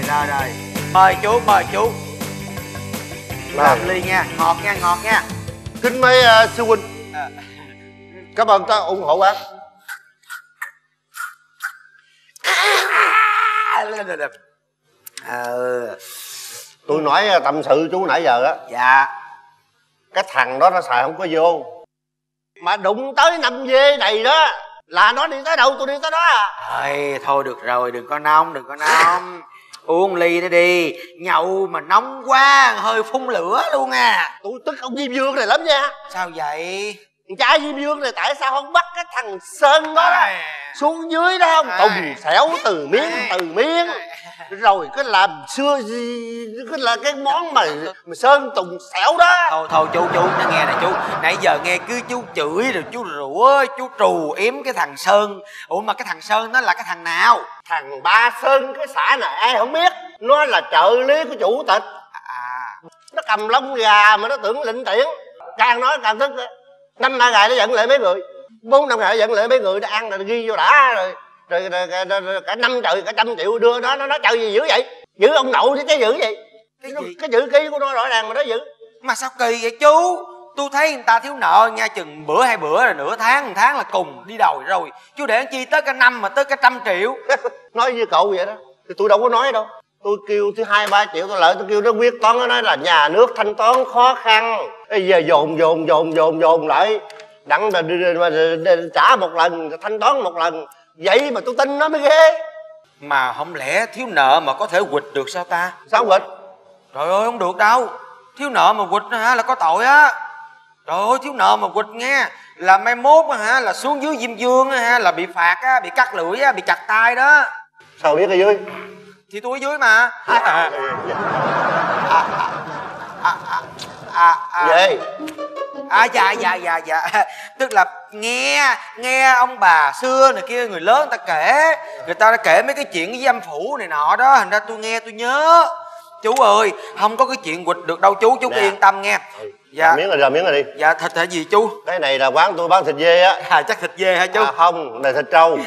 Rồi mời chú làm ly nha, ngọt nha. Kính mấy sư huynh, cảm ơn ta ủng hộ bác. Tôi nói tâm sự chú nãy giờ á. Dạ. Cái thằng đó nó xài không có vô, mà đụng tới 5 dê này đó là nó đi tới đâu tôi đi tới đó à. Thôi được rồi, đừng có nóng. Uống ly nữa đi, nhậu mà nóng quá hơi phun lửa luôn à. Tôi tức ông Diêm Vương này lắm nha. Sao vậy? Trai Diêm Vương này tại sao không bắt cái thằng Sơn đó xuống dưới đó không? Tùng xẻo từ miếng rồi cái làm xưa gì cái là cái món mà Sơn Tùng xẻo đó. Thôi chú nó nghe nè chú, nãy giờ nghe cứ chú chửi rồi chú rủa chú trù yếm cái thằng Sơn. Ủa mà cái thằng Sơn nó là cái thằng nào? Thằng Ba Sơn cái xã này ai không biết, nó là trợ lý của chủ tịch. Nó cầm lông gà mà nó tưởng lĩnh tiễn, càng nói càng tức. 5 ngày nó giận lại mấy người, 4-5 ngày nó giận lại mấy người, nó ăn rồi ghi vô đã rồi cả 5 trời cả 100 triệu đưa nó nói trời gì dữ vậy, giữ ông nội chứ cái dữ vậy. Cái chữ ký của nó rõ ràng mà nó giữ. Mà sao kỳ vậy chú? Tôi thấy người ta thiếu nợ nha, chừng bữa 2 bữa rồi nửa tháng 1 tháng là cùng đi đòi rồi. Chú để chi tới cả năm mà tới cả 100 triệu. Nói với cậu vậy đó thì tôi đâu có nói đâu. Tôi kêu thứ 2-3 triệu tôi lợi, tôi kêu nó quyết toán, nó nói là nhà nước thanh toán khó khăn, bây giờ dồn lại đặng trả một lần, thanh toán một lần, vậy mà tôi tin nó mới ghê. Mà không lẽ thiếu nợ mà có thể quỵt được sao ta? Sao quỵt? Trời ơi không được đâu, thiếu nợ mà quỵt hả là có tội á. Trời ơi thiếu nợ mà quỵt nghe là mai mốt hả là xuống dưới Diêm Vương ha, là bị phạt á, bị cắt lưỡi á, bị chặt tay đó. Sao biết ở dưới? Thì tôi ở dưới mà. Vậy dạ tức là nghe ông bà xưa này kia, người lớn người ta kể, người ta đã kể mấy cái chuyện với dâm phủ này nọ đó, thành ra tôi nghe tôi nhớ. Chú ơi không có cái chuyện quỵt được đâu chú cứ yên tâm nghe. Dạ miếng rồi đi. Dạ thịt là gì chú? Cái này là quán tôi bán thịt dê á. Chắc thịt dê hả chú? Không, này thịt trâu.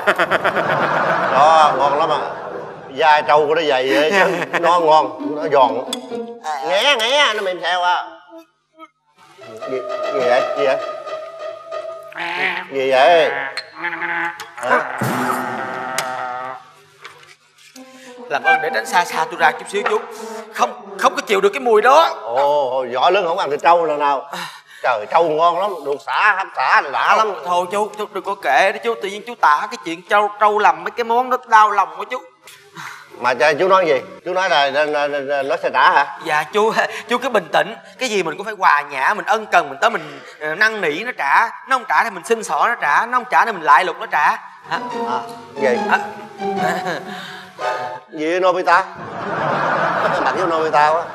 Đó ngon lắm à, da trâu của nó dày vậy chứ nó ngon, nó giòn, nghe nó mềm xèo à. Gì vậy làm ơn để tránh xa tôi ra chút xíu chú, không có chịu được cái mùi đó. Ồ võ lớn không ăn thịt trâu lần nào. Trời trâu ngon lắm, được xả hấp xả đã lắm. Thôi chú đừng có kể đó chú, tự nhiên chú tả cái chuyện trâu làm mấy cái món đó đau lòng quá chú. Mà chú nói gì? Chú nói là nó sẽ trả hả? Dạ chú cứ bình tĩnh, cái gì mình cũng phải hòa nhã, mình ân cần mình tới mình năn nỉ nó trả, nó không trả thì mình xin xỏ nó trả, nó không trả thì mình lại lục nó trả. Hả? Gì? Gì Nobita? Mặt với Nobita quá.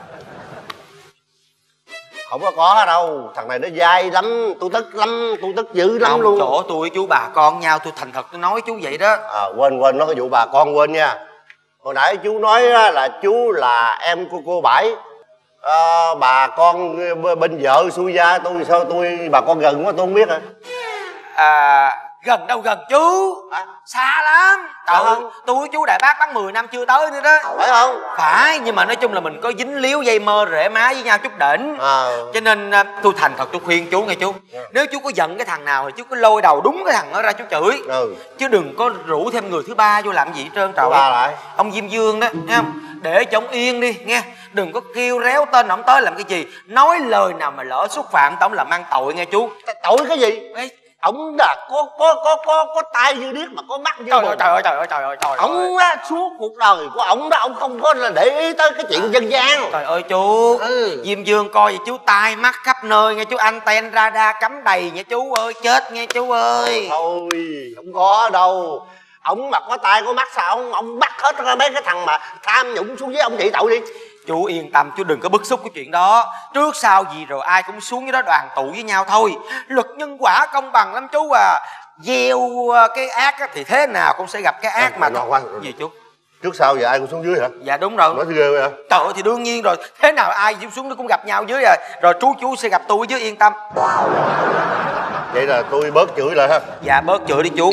Không có đâu, thằng này nó dai lắm, tôi tức lắm, tôi tức dữ lắm không, luôn. chỗ tôi với chú bà con nhau, tôi thành thật tôi nói chú vậy đó. Quên nói cái vụ bà con quên nha. Hồi nãy chú nói là chú là em của cô Bảy. Bà con bên vợ xui gia tôi, sao bà con gần quá tôi không biết hả? Gần đâu gần chú, xa lắm. Tôi với chú Đại Bác bán 10 năm chưa tới nữa đó. Phải không? Phải, nhưng mà nói chung là mình có dính líu dây mơ rễ má với nhau chút đỉnh. Cho nên tôi thành thật tôi khuyên chú nghe chú. Nếu chú có giận cái thằng nào thì chú cứ lôi đầu đúng cái thằng đó ra chú chửi. Chứ đừng có rủ thêm người thứ ba vô làm gì hết trơn. Trời ơi, ông Diêm Vương đó nghe không, để cho ông yên đi nghe, đừng có kêu réo tên ổng tới làm cái gì, nói lời nào mà lỡ xúc phạm tao làm ăn tội nghe chú. Tội cái gì? Ổng là có tay như điếc mà có mắt như bùn. Trời ơi Ổng á, suốt cuộc đời của ổng đó ổng không có là để ý tới cái chuyện dân gian. Trời ơi chú, Diêm Vương coi vậy chú tai mắt khắp nơi nghe chú, anten radar cắm đầy nha chú ơi, chết nghe chú ơi. Thôi không có đâu, ổng mà có tay có mắt sao ông bắt hết mấy cái thằng mà tham nhũng xuống với ông trị tội đi. Chú yên tâm, chú đừng có bức xúc cái chuyện đó. Trước sau gì rồi ai cũng xuống với đó đoàn tụ với nhau thôi. Luật nhân quả công bằng lắm chú à. Gieo cái ác thì thế nào cũng sẽ gặp cái ác mà thôi. Gì chú? Trước sau giờ ai cũng xuống dưới hả? Dạ đúng rồi. Nói ghê vậy hả? Trời ơi thì đương nhiên rồi. Thế nào ai xuống nó cũng gặp nhau dưới rồi. Rồi chú sẽ gặp tôi chứ yên tâm. Vậy là tôi bớt chửi lại ha. Dạ bớt chửi đi chú.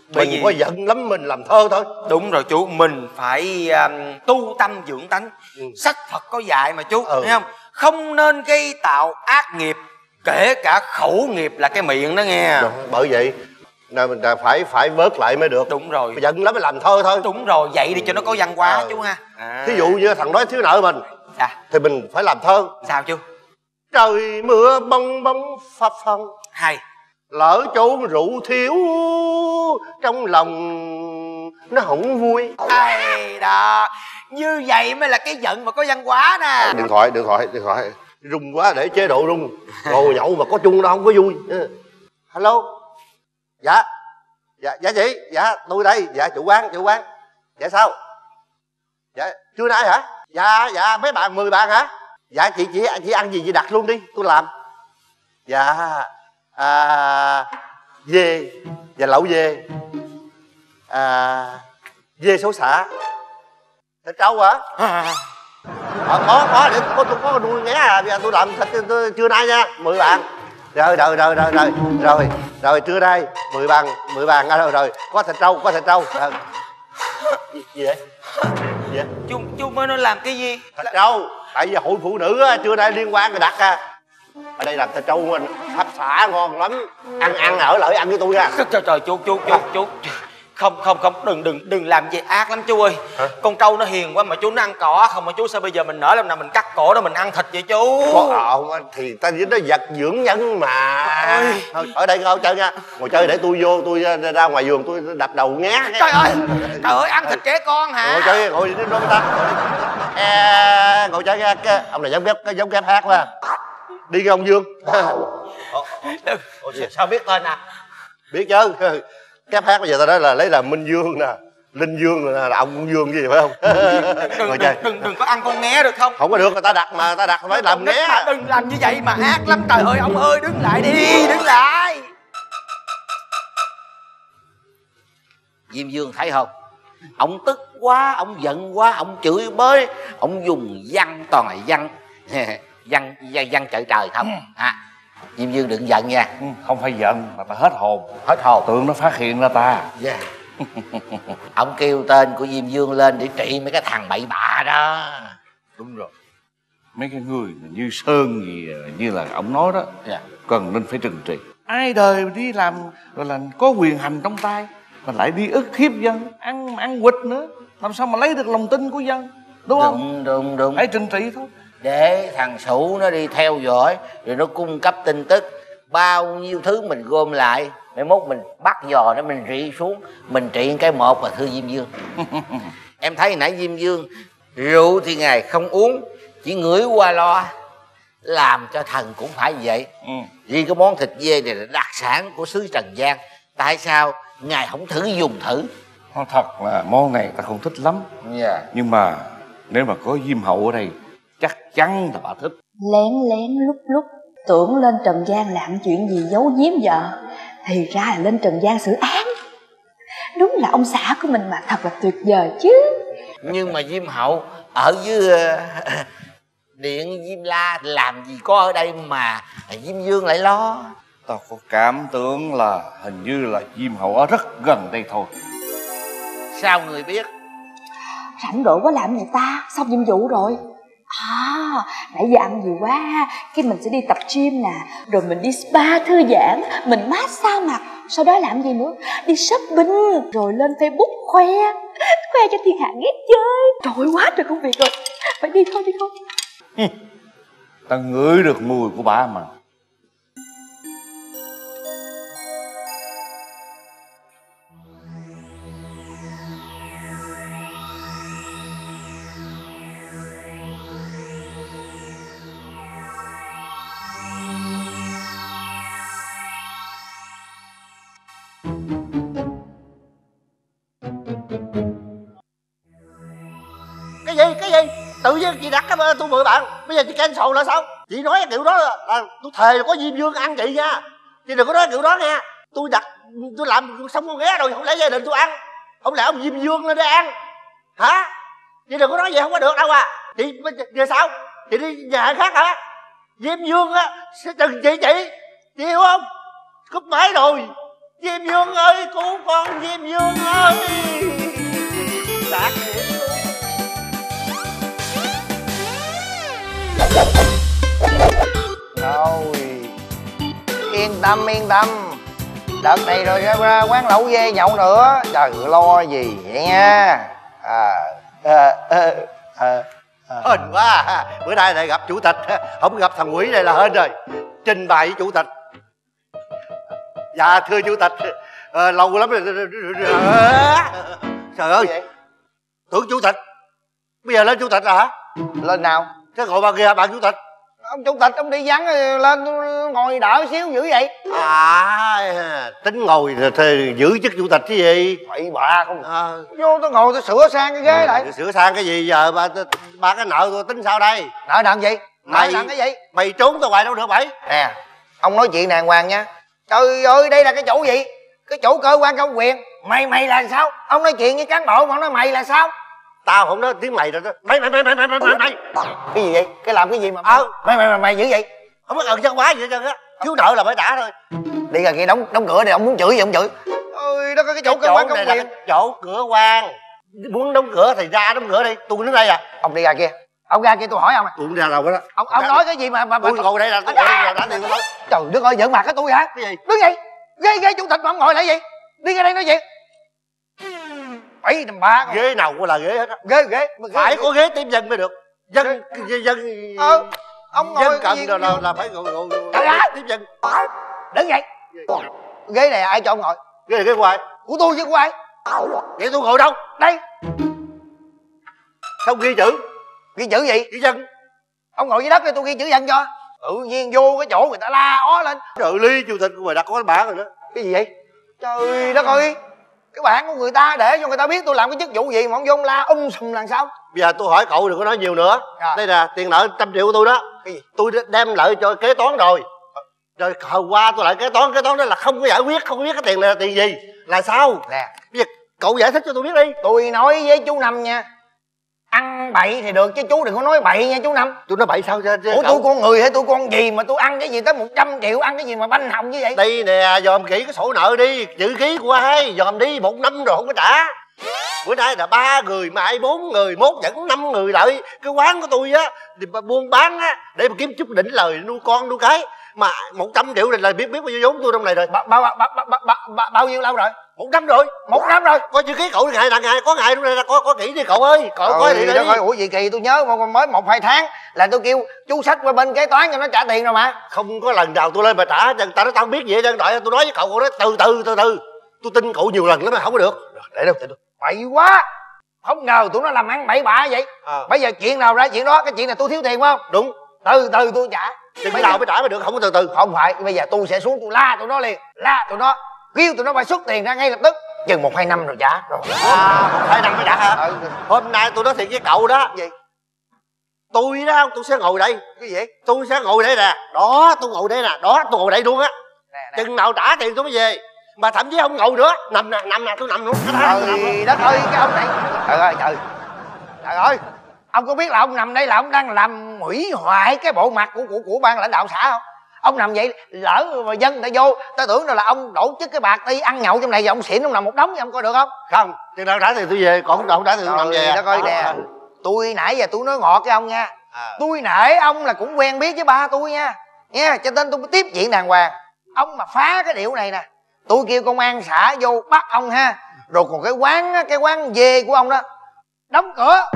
Đừng có giận lắm, mình làm thơ thôi. Đúng rồi chú, mình phải tu tâm dưỡng tánh. Sách Phật có dạy mà chú, thấy không? Không nên gây tạo ác nghiệp, kể cả khẩu nghiệp là cái miệng đó nghe. Bởi vậy nên mình phải vớt lại mới được. Đúng rồi. Giận lắm mới làm thơ thôi. Đúng rồi, vậy đi cho nó có văn hóa chú ha. Thí dụ như thằng đó thiếu nợ mình thì mình phải làm thơ. Sao chú? Trời mưa bong bóng phập phồng, hay lỡ chốn rượu thiếu trong lòng nó không vui. Hay đó, như vậy mới là cái giận mà có văn hóa nè. Điện thoại rung quá để chế độ rung. Ngồi nhậu mà có chung đâu không có vui. Hello. Dạ chị. Dạ tôi đây. Dạ chủ quán. Dạ sao? Dạ trưa nay hả? Dạ mấy bạn 10 bạn hả? Dạ chị ăn gì chị đặt luôn đi tôi làm. Dạ dê. Dạ lẩu dê. Dê xấu xả. Thịt trâu hả? Có để tôi có nuôi nghé à. Bây giờ tôi làm thịt trưa nay nha 10 bạn. Rồi trưa nay 10 bàn rồi có thịt trâu. Gì vậy? Chú mới nói làm cái gì? Thịt trâu. Tại vì hội phụ nữ á, trưa nay liên quan người đặt ở đây làm thịt trâu mình hấp xả ngon lắm. Ăn ở lại ăn với tôi nha. Trời chú không đừng làm gì ác lắm chú ơi. Con trâu nó hiền quá mà chú nó ăn cỏ không mà chú, sao bây giờ mình nỡ làm nào mình cắt cổ nó mình ăn thịt vậy chú? Thì ta với nó vật dưỡng nhân mà. Thôi ở đây ngồi chơi nha, ngồi chơi để tôi vô, tôi ra ngoài vườn tôi đập đầu nghé. Trời ơi ăn thịt trẻ con hả? Ngồi chơi ngồi đó người ta ngồi chơi nha. Ông này giống ghép hát quá. Đi cái ông Dương. Sao biết tên à? Biết chứ. Kép hát bây giờ ta nói là lấy làm Minh Dương nè, Linh Dương là ông Dương gì phải không? Đừng có ăn con nghé được không? Không có được, người ta đặt phải làm nghé. Đừng làm như vậy mà ác lắm. Trời ơi ông ơi, đứng lại đi, đứng lại. Diêm Dương thấy không? Ông tức quá, ông giận quá, ông chửi bới, ông dùng văn toàn là văn chợ trời không. Diêm Dương đừng giận nha. Không phải giận mà ta hết hồn. Tưởng nó phát hiện ra ta. Ông kêu tên của Diêm Dương lên để trị mấy cái thằng bậy bạ đó. Đúng rồi. Mấy cái người như Sơn gì như là ông nói đó, cần nên phải trừng trị. Ai đời đi làm gọi là có quyền hành trong tay mà lại đi ức hiếp dân, ăn quỵt nữa, làm sao mà lấy được lòng tin của dân, đúng không? Đúng. Hãy trừng trị thôi. Để thằng Sủ nó đi theo dõi rồi nó cung cấp tin tức, bao nhiêu thứ mình gom lại, mai mốt mình bắt giò nó mình rỉ xuống, mình trị cái một mà thưa Diêm Dương. Em thấy nãy Diêm Dương rượu thì ngài không uống, chỉ ngửi qua loa, làm cho thần cũng phải vậy. Vì cái món thịt dê này là đặc sản của xứ Trần gian, tại sao ngài không thử dùng thử? Thật là món này ta không thích lắm. Nhưng mà nếu mà có Diêm Hậu ở đây chắc chắn là bà thích. Lén lúc tưởng lên Trần gian làm chuyện gì giấu giếm vợ, thì ra là lên Trần gian xử án. Đúng là ông xã của mình mà thật là tuyệt vời chứ. Nhưng mà Diêm Hậu ở dưới điện Diêm La làm gì có ở đây mà Diêm Dương lại lo. Tao có cảm tưởng là hình như là Diêm Hậu ở rất gần đây thôi. Sao người biết? Rảnh rỗi quá làm gì ta, xong nhiệm vụ rồi. Nãy giờ ăn nhiều quá, cái mình sẽ đi tập gym nè, rồi mình đi spa thư giãn, mình massage mặt, sau đó làm gì nữa, đi shopping, rồi lên Facebook khoe cho thiên hạ ghét chơi. Trời, quá trời công việc rồi, phải đi thôi. Ta ngửi được mùi của bà mà. Cái gì? Tự nhiên chị đặt cái tôi 10 bạn, bây giờ chị cancel là sao? Chị nói kiểu đó là tôi thề là có Diêm Dương ăn chị nha. Chị đừng có nói kiểu đó nha. Tôi làm xong con ghé rồi, không lẽ gia đình tôi ăn, không lẽ ông Diêm Dương lên đây ăn hả? Chị đừng có nói vậy, không có được đâu à. Chị giờ sao? Chị đi nhà khác hả? Diêm Dương á sẽ trừng trị chị hiểu không? Cúp máy rồi. Diêm Vương ơi, cứu con Diêm Vương ơi. Đạt thiệt luôn. Rồi, yên tâm yên tâm, đợt này rồi ra quán lẩu dê nhậu nữa, trời lo gì vậy nha. Hên quá, bữa nay lại gặp chủ tịch, không gặp thằng quỷ này là hên rồi. Trình bày với chủ tịch. Dạ thưa chủ tịch, lâu lắm rồi. Trời ơi, tưởng chủ tịch, bây giờ lên chủ tịch rồi hả? Lên nào? Cái ngồi bà kia bạn chủ tịch. Ông chủ tịch ông đi vắng lên ngồi đỡ xíu dữ vậy. Tính ngồi thì giữ chức chủ tịch chứ gì. Bậy bạ không. Vô tôi ngồi tôi sửa sang cái ghế lại. Sửa sang cái gì giờ ba cái nợ tôi tính sao đây? Nợ nặng gì? Mày nặng cái gì? Mày trốn tao hoài đâu được bảy. Nè, ông nói chuyện đàng hoàng nha. Trời ơi, đây là cái chỗ gì? Cái chỗ cơ quan công quyền. Mày là sao? Ông nói chuyện với cán bộ mà ông nói mày là sao? Tao không nói tiếng mày rồi đó. Mày. Cái gì vậy? Cái làm cái gì mà mày dữ vậy? Không có cần chân quá gì hết trơn á. Thiếu nợ là phải trả thôi. Đi ra kia đóng cửa đi, ông muốn chửi gì ông chửi. Ôi đó có cái chỗ cơ quan công quyền. Chỗ cửa quan. Muốn đóng cửa thì ra đóng cửa đi. Tôi đứng đây à. Ông đi ra kia. Ông ra kia tôi hỏi ông à. Tôi ra đâu đó. Ông nói cái gì mà tôi ngồi đây là tôi ngồi đây là đã tiền tôi. Trời đất ơi, giỡn mặt cái tôi hả? Cái gì? Đứng dậy. Ghê chủ tịch mà ông ngồi lại gì? Đi ra đây nói gì? 7-3 ghế nào cũng là ghế hết á. Ghế phải có ghế tiếp dân mới được. Dân ông ngồi dân cần là phải ngồi tiếp dân. Đứng dậy. Ghế này ai cho ông ngồi? Ghế này ghế của ai? Của tôi chứ của ai? Vậy tôi ngồi đâu? Đây. Không ghi chữ. Ghi chữ gì? Ghi dân. Ông ngồi dưới đất đi tôi ghi chữ dân cho. Tự nhiên vô cái chỗ người ta la ó lên. Trợ lý chủ tịch của mày đã có cái bảng rồi đó. Cái gì vậy? Trời đất ơi, cái bảng của người ta để cho người ta biết tôi làm cái chức vụ gì mà ông vô ông la sùm làm sao? Bây giờ tôi hỏi cậu đừng có nói nhiều nữa. Đây là tiền nợ 100 triệu của tôi đó. Cái gì? Tôi đem lại cho kế toán rồi. Rồi hôm qua tôi lại kế toán đó là không có giải quyết, không có biết cái tiền này là tiền gì. Là sao? Nè, bây giờ cậu giải thích cho tôi biết đi. Tôi nói với chú Năm nha, ăn bậy thì được chứ chú đừng có nói bậy nha chú Năm. Tôi nói bậy sao chứ? Ủa tôi con người hay tôi con gì mà tôi ăn cái gì tới 100 triệu, ăn cái gì mà banh hồng như vậy? Đây nè, dòm kỹ cái sổ nợ đi, chữ ký của ai, dòm đi 1 năm rồi không có trả. Bữa nay là 3 người mà ai 4 người, mốt vẫn 5 người lại. Cái quán của tôi á thì buôn bán á để mà kiếm chút đỉnh lời nuôi con nuôi cái. Mà 100 triệu này là biết bao nhiêu vốn tôi trong này rồi. Bao nhiêu lâu rồi? 1 năm rồi. 1 năm rồi. Coi chữ ký cậu ngày là ngày, có ngày trong đây là có kỹ đi cậu ơi. Cậu coi đi. Ủa gì kỳ tôi nhớ mới 1-2 tháng là tôi kêu chú sách qua bên kế toán cho nó trả tiền rồi mà. Không có lần nào tôi lên mà trả, tao nói tao không biết gì hết trơn. Đợi tôi nói với cậu nói từ từ. Tôi tin cậu nhiều lần lắm mà không có được. Để đâu tin. Bậy quá. Không ngờ tụi nó làm ăn bậy bạ vậy. Bây giờ chuyện nào ra chuyện đó, cái chuyện này tôi thiếu tiền phải không? Đúng. Từ từ tôi trả. Chừng nào mới trả mới được, không có từ từ. Không phải, bây giờ tôi sẽ xuống tôi la tụi nó liền, la tụi nó, kêu tụi nó phải xuất tiền ra ngay lập tức. Chừng 1-2 năm rồi trả rồi. 1-2 năm mới trả hả? Hôm nay tôi nói thiệt với cậu đó. Gì? Tôi đó, tôi sẽ ngồi đây. Cái gì? Tôi sẽ ngồi đây nè. Đó, tôi ngồi đây nè. Đó, tôi ngồi đây luôn á. Chừng nào trả tiền tôi mới về. Mà thậm chí không ngồi nữa. Nằm nè, tôi nằm luôn. Trời đất ơi, cái ông này. Trời ơi. Ông có biết là ông nằm đây là ông đang làm hủy hoại cái bộ mặt của ban lãnh đạo xã không? Ông nằm vậy lỡ mà dân ta vô ta tưởng là ông tổ chức cái bạc đi ăn nhậu trong này và ông xỉn ông nằm một đống vậy ông coi được không? Không, tiền nào trả thì tôi về, còn không trả thì tôi nằm về. Đó coi nè. Tôi nãy giờ tôi nói ngọt với ông nha. Tôi nể ông là cũng quen biết với ba tôi nha. Nha, cho nên tôi mới tiếp chuyện đàng hoàng. Ông mà phá cái điệu này nè, tôi kêu công an xã vô bắt ông ha. Rồi còn cái quán dê của ông đó đóng cửa.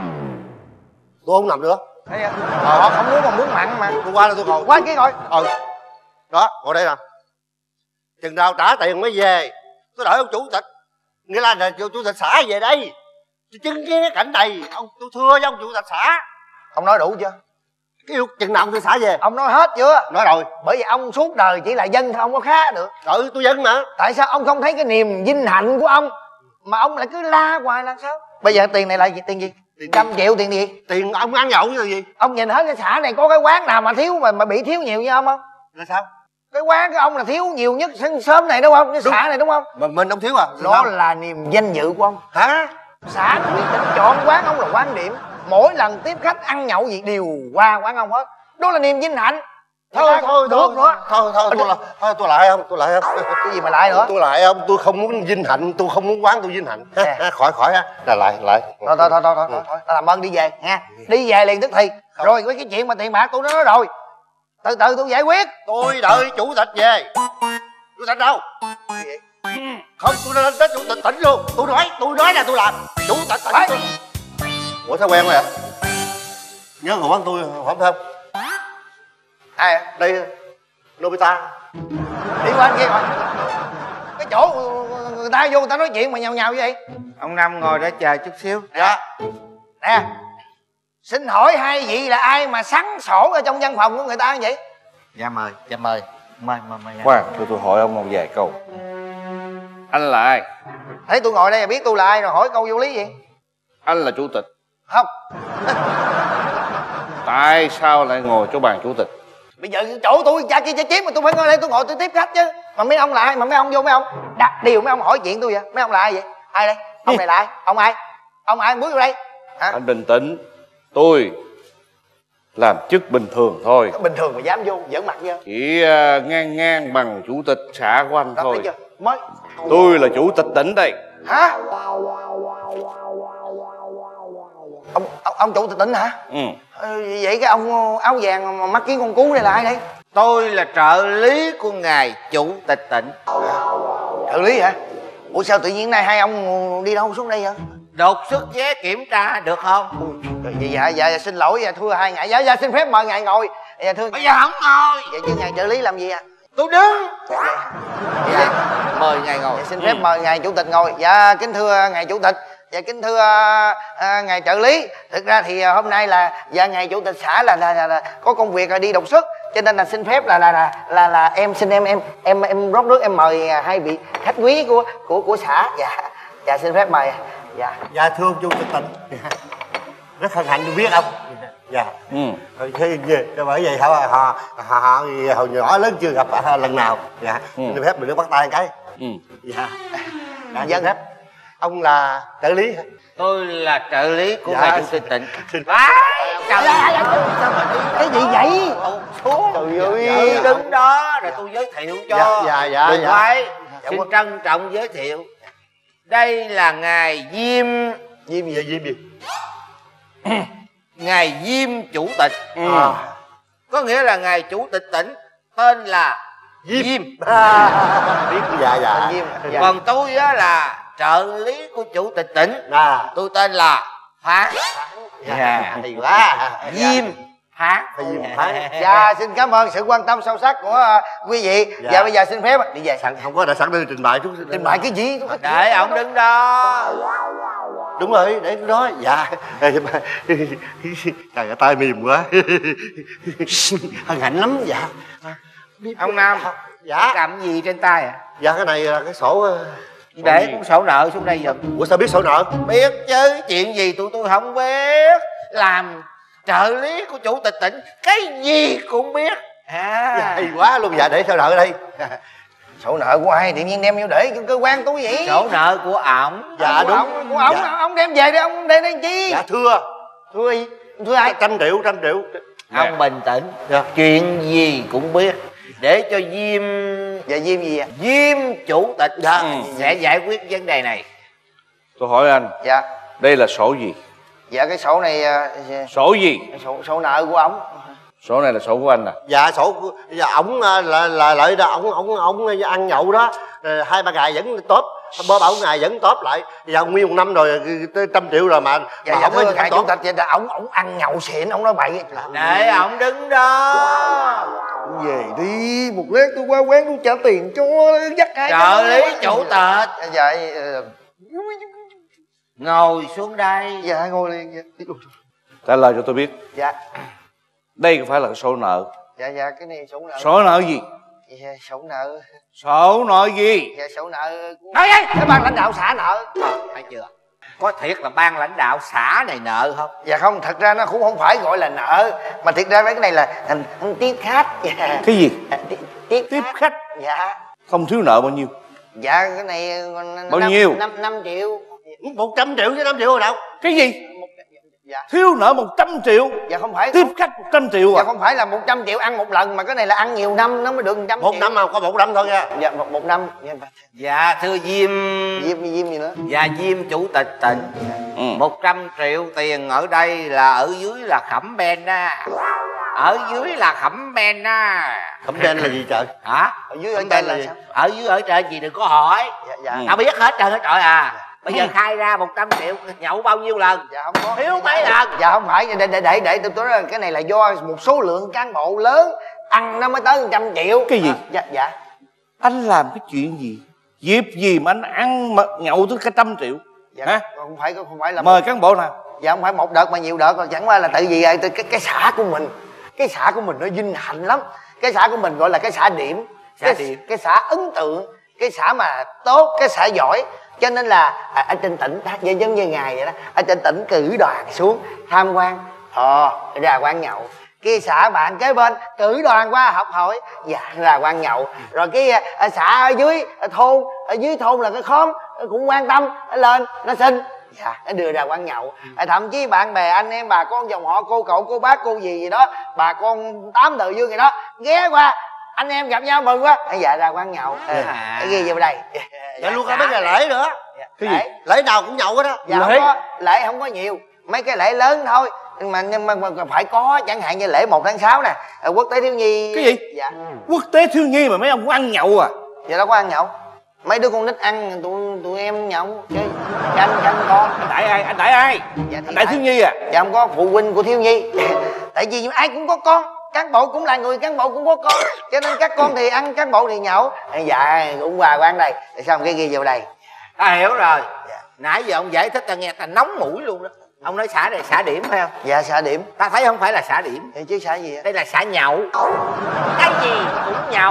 Tôi không nằm nữa. Họ không muốn mà muốn mặn mà. Tôi qua là tôi ngồi. Qua kia ngồi. Đó, ngồi đây nè. Chừng nào trả tiền mới về. Tôi đợi ông chủ tịch. Nghĩa là chủ tịch xã về đây. Tôi chứng kiến cái cảnh này. Tôi thưa với ông chủ tịch xã. Ông nói đủ chưa? Cái chừng nào ông chủ xã về? Ông nói hết chưa? Nói rồi. Bởi vì ông suốt đời chỉ là dân thôi, ông có khá được. Tôi dân mà. Tại sao ông không thấy cái niềm vinh hạnh của ông mà ông lại cứ la hoài là sao? Bây giờ tiền này là gì? Tiền gì? 100 triệu tiền gì? Tiền ông ăn nhậu cái gì? Ông nhìn hết cái xã này có cái quán nào mà thiếu mà bị thiếu nhiều như ông không? Là sao? Cái quán của ông là thiếu nhiều nhất sớm này đúng không? Cái xã này đúng không? Mà mình không thiếu à? Đó là niềm danh dự của ông. Hả? Xã quyết định chọn quán ông là quán điểm. Mỗi lần tiếp khách ăn nhậu gì đều qua quán ông hết. Đó là niềm vinh hạnh. thôi tôi lại không, Cái gì mà lại nữa? tôi lại không, tôi không muốn vinh hạnh, tôi không muốn quán tôi vinh hạnh. Khỏi ha, lại Thôi tao làm ơn đi về nha, đi về liền tức thì. Rồi với cái chuyện mà tiền bạc tôi nói rồi, từ từ tôi giải quyết. Tôi đợi chủ tịch về. Chủ tịch đâu? Không, tôi lên tới chủ tịch tỉnh luôn. Tôi nói là tôi làm chủ tịch tỉnh. Ủa sao quen rồi ạ? Nhớ người quán tôi phải không? Ai đây? Nobita. đi qua kia rồi. Cái chỗ người ta vô người ta nói chuyện mà nhào nhào vậy. Ông Năm ngồi đó chờ chút xíu. Dạ. Nè, xin hỏi hai vị là ai mà sắn sổ ở trong văn phòng của người ta như vậy? Dạ mời. Mời. Khoan, tôi hỏi ông một vài câu. Anh là ai? Thấy tôi ngồi đây là biết tôi là ai rồi, hỏi câu vô lý gì? Anh là chủ tịch. Không. Tại sao lại ngồi chỗ bàn chủ tịch? Bây giờ chỗ tôi cha kia cha chiếm mà tôi phải ngồi đây tôi ngồi tôi tiếp khách chứ. Mà mấy ông là ai mà mấy ông vô mấy ông đặt điều mấy ông hỏi chuyện tôi vậy? Mấy ông là ai vậy? Ai đây? Ông này là ai? Ông ai? Ông ai bước vô đây? Hả? Anh bình tĩnh. Tôi làm chức bình thường thôi. Bình thường mà dám vô giỡn mặt chưa? Chỉ ngang bằng chủ tịch xã của anh thôi. Chưa? Mới. Tôi là chủ tịch tỉnh đây. Hả? Ông chủ tịch tỉnh hả? Ừ. Vậy cái ông áo vàng mà mắt kiến con cú này là ai đây? Tôi là trợ lý của ngài chủ tịch tỉnh. Trợ lý hả? Ủa sao tự nhiên nay hai ông đi đâu xuống đây vậy? Đột xuất vé kiểm tra được không? Dạ xin lỗi, thưa hai ngài. Dạ xin phép mời ngài ngồi. Dạ thưa. Bây giờ không ngồi. Vậy chứ ngài trợ lý làm gì ạ? Tôi đứng. Dạ. Mời ngài ngồi. Dạ, xin phép mời ngài chủ tịch ngồi. Dạ kính thưa ngài chủ tịch. Dạ kính thưa ngài trợ lý. Thực ra thì hôm nay là ngài chủ tịch xã là có công việc đi đột xuất, cho nên là xin phép là em xin em rót nước em mời hai vị khách quý của xã. Dạ xin phép mời. Dạ thưa ông chủ tịch tỉnh. Rất hân hạnh được biết ông. Dạ. Thế bởi vậy họ hồi nhỏ lớn chưa gặp lần nào. Dạ. Xin phép mình được bắt tay một cái. Dạ. Dạ phép. Ông là trợ lý hả? Tôi là trợ lý của Dạ, ngài chủ tịch tỉnh. Trời ơi, sao mà đi cái gì vậy? Xuống. Trời ơi, Đứng đó rồi tôi giới thiệu cho. Dạ. Đừng quay. Xin trân trọng giới thiệu. Đây là ngài Diêm. Diêm gì? Ngài Diêm chủ tịch. Có nghĩa là ngài chủ tịch tỉnh tên là Diêm. Biết dạ. Diêm. Còn tôi á là trợ lý của chủ tịch tỉnh. Tôi tên là Phán. Hay quá. Diêm Phán. Dạ xin cảm ơn sự quan tâm sâu sắc của quý vị. Dạ bây giờ xin phép đi về. Không có, đã sẵn đây trình bày chút. Trình bày cái gì? Để ông đứng đó. Đúng rồi, để đó. Dạ. Trời ơi, tay mềm quá. Hân hạnh lắm. Dạ. Ông Nam. Dạ. Cầm gì trên tay à? Dạ cái này là cái sổ. Để cuốn sổ nợ xuống đây giùm. Ủa sao biết sổ nợ? Biết chứ, chuyện gì tụi tôi không biết. Làm trợ lý của chủ tịch tỉnh cái gì cũng biết. Dạ, hay quá luôn. Dạ để sổ nợ ở đây. Sổ nợ của ai tự nhiên đem vô để cơ quan tôi vậy? Sổ nợ của ổng. Dạ đúng. Của ổng. Dạ. Ông đem về đi, ông đem đây chi? Dạ thưa gì? Thưa ai? 100 triệu. Ông bình tĩnh. Dạ. Chuyện gì cũng biết. Để cho Diêm. Dạ Diêm gì ạ? Diêm chủ tịch sẽ giải quyết vấn đề này. Tôi hỏi anh. Dạ. Đây là sổ gì? Dạ cái sổ này. Sổ gì? Sổ nợ của ổng. Sổ này là sổ của anh à? Dạ sổ của dạ, ổng là lợi đó. Ổng ăn nhậu đó 2-3 ngày vẫn tốt, bơ bảo ngày vẫn tốt lại. Giờ nguyên 1 năm rồi 100 triệu rồi mà. Dạ ổng thưa ngài chủ tịch, vậy là ổng ăn nhậu xịn, ổng nói bậy. Để ổng đứng đó. Về đi, một lát tôi qua quán tôi trả tiền cho, dắt hai trợ lý chủ tịch. Dạ. Ngồi xuống đây. Dạ ngồi liền. Dạ. Trả lời cho tôi biết. Dạ. Đây có phải là cái sổ nợ? Dạ cái này sổ nợ. Sổ nợ gì? Dạ sổ nợ. Sổ nợ gì? Dạ sổ nợ. Nói đây, cái ban lãnh đạo xã nợ. Thấy chưa? Có thiệt là ban lãnh đạo xã này nợ không? Dạ không, thật ra nó cũng không phải gọi là nợ, mà thiệt ra cái này là tiếp khách. Dạ. Cái gì? Tiếp khách. Dạ. Không thiếu nợ bao nhiêu? Dạ cái này bao nhiêu? 5 triệu. 100 triệu chứ 5 triệu rồi đâu? Cái gì? Dạ. Thiếu nợ 100 triệu. Dạ không phải. Tiếp khách 100 triệu à? Dạ không phải là 100 triệu ăn một lần, mà cái này là ăn nhiều năm nó mới được 100 triệu. Một năm mà có 1 năm thôi nha. Dạ một năm. Dạ thưa Diêm gì nữa? Dạ Diêm chủ tịch tỉnh, 100 triệu tiền ở đây là ở dưới là khẩm ben á. Ở dưới là khẩm ben á. Khẩm ben là gì trời? Hả? Ở dưới ở trên là sao? Ở dưới ở trên gì đừng có hỏi. Dạ. Tao biết hết trơn hết trọi à. Bây giờ khai ra 100 triệu nhậu bao nhiêu lần? Dạ không có. Thiếu mấy lần? Dạ không phải, để tôi nói cái này là do một số lượng cán bộ lớn ăn nó mới tới 100 triệu. Cái gì? Dạ. Anh làm cái chuyện gì? Dịp gì mà anh ăn mà nhậu tới cả 100 triệu? Dạ, hả? Không phải là mời cán bộ nào? Dạ không phải một đợt mà nhiều đợt, còn chẳng qua là tại vì cái xã của mình, cái xã của mình nó vinh hạnh lắm. Cái xã của mình gọi là cái xã điểm, cái xã ấn tượng, cái xã mà tốt, cái xã giỏi. Cho nên là ở trên tỉnh giống như ngài vậy đó, ở trên tỉnh cử đoàn xuống tham quan, ra quán nhậu. Cái xã bạn kế bên cử đoàn qua học hỏi, dạ ra quán nhậu. Rồi cái xã ở dưới thôn là cái khóm cũng quan tâm, nó lên nó xin, dạ nó đưa ra quán nhậu. Thậm chí bạn bè anh em bà con dòng họ, cô cậu cô bác cô gì đó, bà con 8 đời dương gì đó ghé qua, anh em gặp nhau mừng quá, dạ ra quán nhậu. Cái ghi vào đây. Dạ luôn cả mấy ngày lễ nữa. Cái gì? Lễ nào cũng nhậu hết đó. Dạ không có, lễ không có nhiều, mấy cái lễ lớn thôi. Nhưng mà phải có, chẳng hạn như lễ 1 tháng 6 nè, quốc tế thiếu nhi. Cái gì? Dạ. Quốc tế thiếu nhi mà mấy ông cũng ăn nhậu à? Dạ đâu có ăn nhậu, mấy đứa con nít ăn, tụi em nhậu chơi canh con. Anh đãi ai? Dạ, anh đãi thiếu nhi à? Dạ không có, phụ huynh của thiếu nhi. Tại vì ai cũng có con, cán bộ cũng là người, cán bộ cũng có con, cho nên các con thì ăn, cán bộ thì nhậu. Dạ cũng qua quán đây, tại sao cái ghi vào đây? Ta hiểu rồi. Nãy giờ ông giải thích ta nghe ta nóng mũi luôn đó. Ông nói xã này xã điểm phải không? Dạ xã điểm. Ta thấy không phải là xã điểm. Thì chứ xã gì vậy? Đây là xã nhậu. Cái gì cũng nhậu.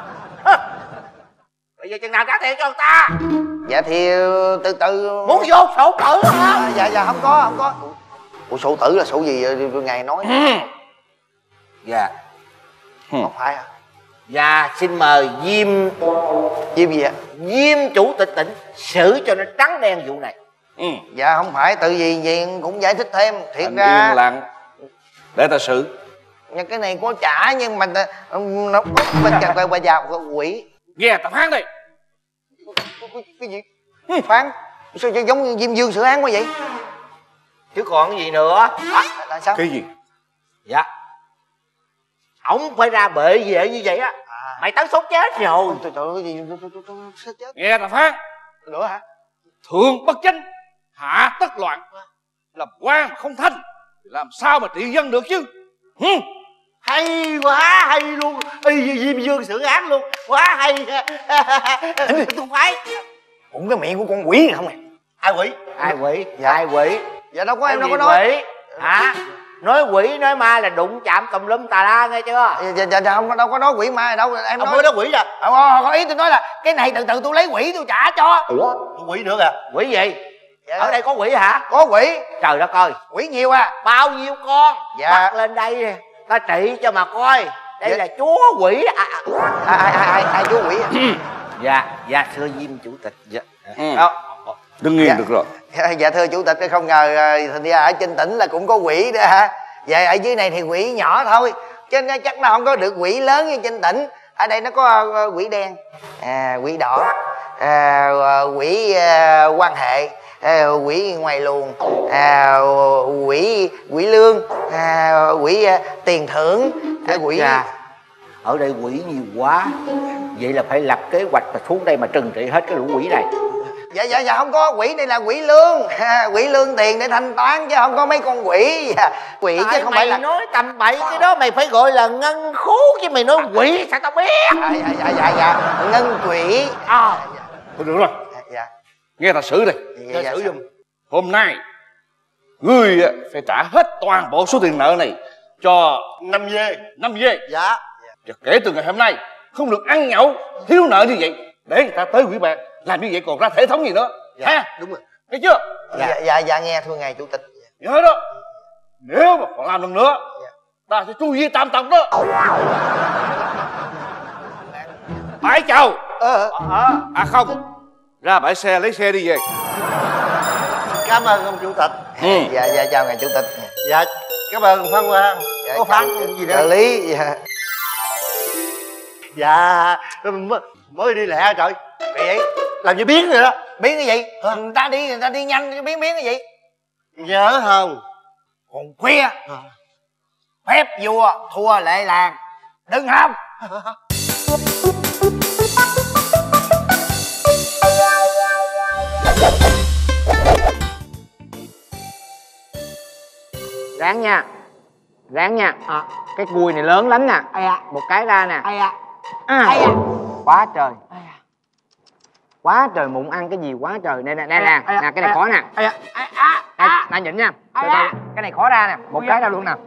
Bây giờ chừng nào trả tiền cho người ta? Dạ thì từ từ. Muốn vô sổ tử hả? Dạ không có. Ủa sổ tử là sổ gì ngày nói? Dạ. Không phải à? Dạ xin mời Diêm gì ạ? Diêm chủ tịch tỉnh xử cho nó trắng đen vụ này. Dạ không phải, tự vì vậy cũng giải thích thêm. Thiệt anh ra yên lặng để ta xử. cái này có trả nhưng mà nó có bà già quỷ. Nghe ta phán đi. Cái gì? Phán? Sao giống như Diêm Dương xử án quá vậy? Chứ còn cái gì nữa? Là sao? Cái gì? Dạ ổng phải ra bệ vệ như vậy á. Mày tấn sốt chết rồi. Trời ơi, cái gì? Tôi chết. Nghe ta phán. Nữa hả? Thượng bất chánh, hạ tất loạn. Làm quan không thanh thì làm sao mà trị dân được chứ? Hay quá, hay luôn. Diêm Dương xử án luôn, quá hay. Tôi phải. Cũng cái miệng của con quỷ này không nè. Ai quỷ? Ai quỷ? Dạ. Ai quỷ? Dạ đâu có, em đâu có nói nói. Quỷ hả? Nói quỷ nói ma là đụng chạm tùm lum tà la nghe chưa? Dạ không, đâu có nói quỷ ma đâu em Ông nói. mới nói quỷ nè. Có ý tôi nói là cái này từ từ tôi lấy quỷ tôi trả cho. Quỷ nữa kìa. Quỷ gì? Dạ. Ở đây có quỷ hả? Có quỷ. Trời đất ơi, Quỷ nhiều à. bao nhiêu con? Dạ. Bắt lên đây ta trị cho mà coi. Đây Dạ. là chúa quỷ. Ai chúa quỷ à? Dạ thưa Diêm chủ tịch. Dạ. Đương nhiên Dạ. được rồi. Dạ thưa chủ tịch, không ngờ thì ở trên tỉnh là cũng có quỷ đó hả? Dạ ở dưới này thì quỷ nhỏ thôi, chứ nó chắc nó không có được quỷ lớn như trên tỉnh. Ở đây nó có quỷ đen, quỷ đỏ, quỷ quan hệ, quỷ ngoài luồng, quỷ lương, quỷ tiền thưởng, quỷ. Ở đây quỷ nhiều quá, vậy là phải lập kế hoạch và xuống đây mà trừng trị hết cái lũ quỷ này. Dạ không có, quỷ này là quỷ lương, quỷ lương tiền để thanh toán chứ không có mấy con quỷ. Quỷ chứ không phải là. Mày nói tầm bậy cái đó mày phải gọi là ngân khú chứ mày nói quỷ sao tao biết. Dạ ngân quỷ. Thôi được rồi. Dạ. Nghe ta xử đây. Dạ, xử giùm. Hôm nay ngươi phải trả hết toàn bộ số tiền nợ này cho 5 dê. Dạ. Và kể từ ngày hôm nay không được ăn nhậu thiếu nợ như vậy, để người ta tới ủy ban. Làm như vậy còn ra thể thống gì nữa. Dạ, ha? đúng rồi. Thấy chưa? Dạ nghe thưa ngài chủ tịch. Nhớ đó, nếu mà còn làm được nữa ta sẽ tru di tam tộc đó. Bãi chào. Không, ra bãi xe lấy xe đi về. Cảm ơn ông chủ tịch. Dạ chào ngài chủ tịch. Dạ cảm ơn Phan Quang. Có Phan gì đó. Trợ lý. Dạ mới đi lẹ trời. Cái vậy làm như biến rồi đó. Biến cái gì? Người ta đi nhanh biến cái gì? Nhớ không? Còn khuya. Phép vua thua lệ làng. Đừng ham. Ráng nha. Cái cùi này lớn lắm nè. Một cái ra nè. Quá trời. Quá trời mụn, ăn cái gì quá trời. Nè cái này khó nè. Nè nhịn nha. Cái này khó ra nè. Một cái ra luôn nè.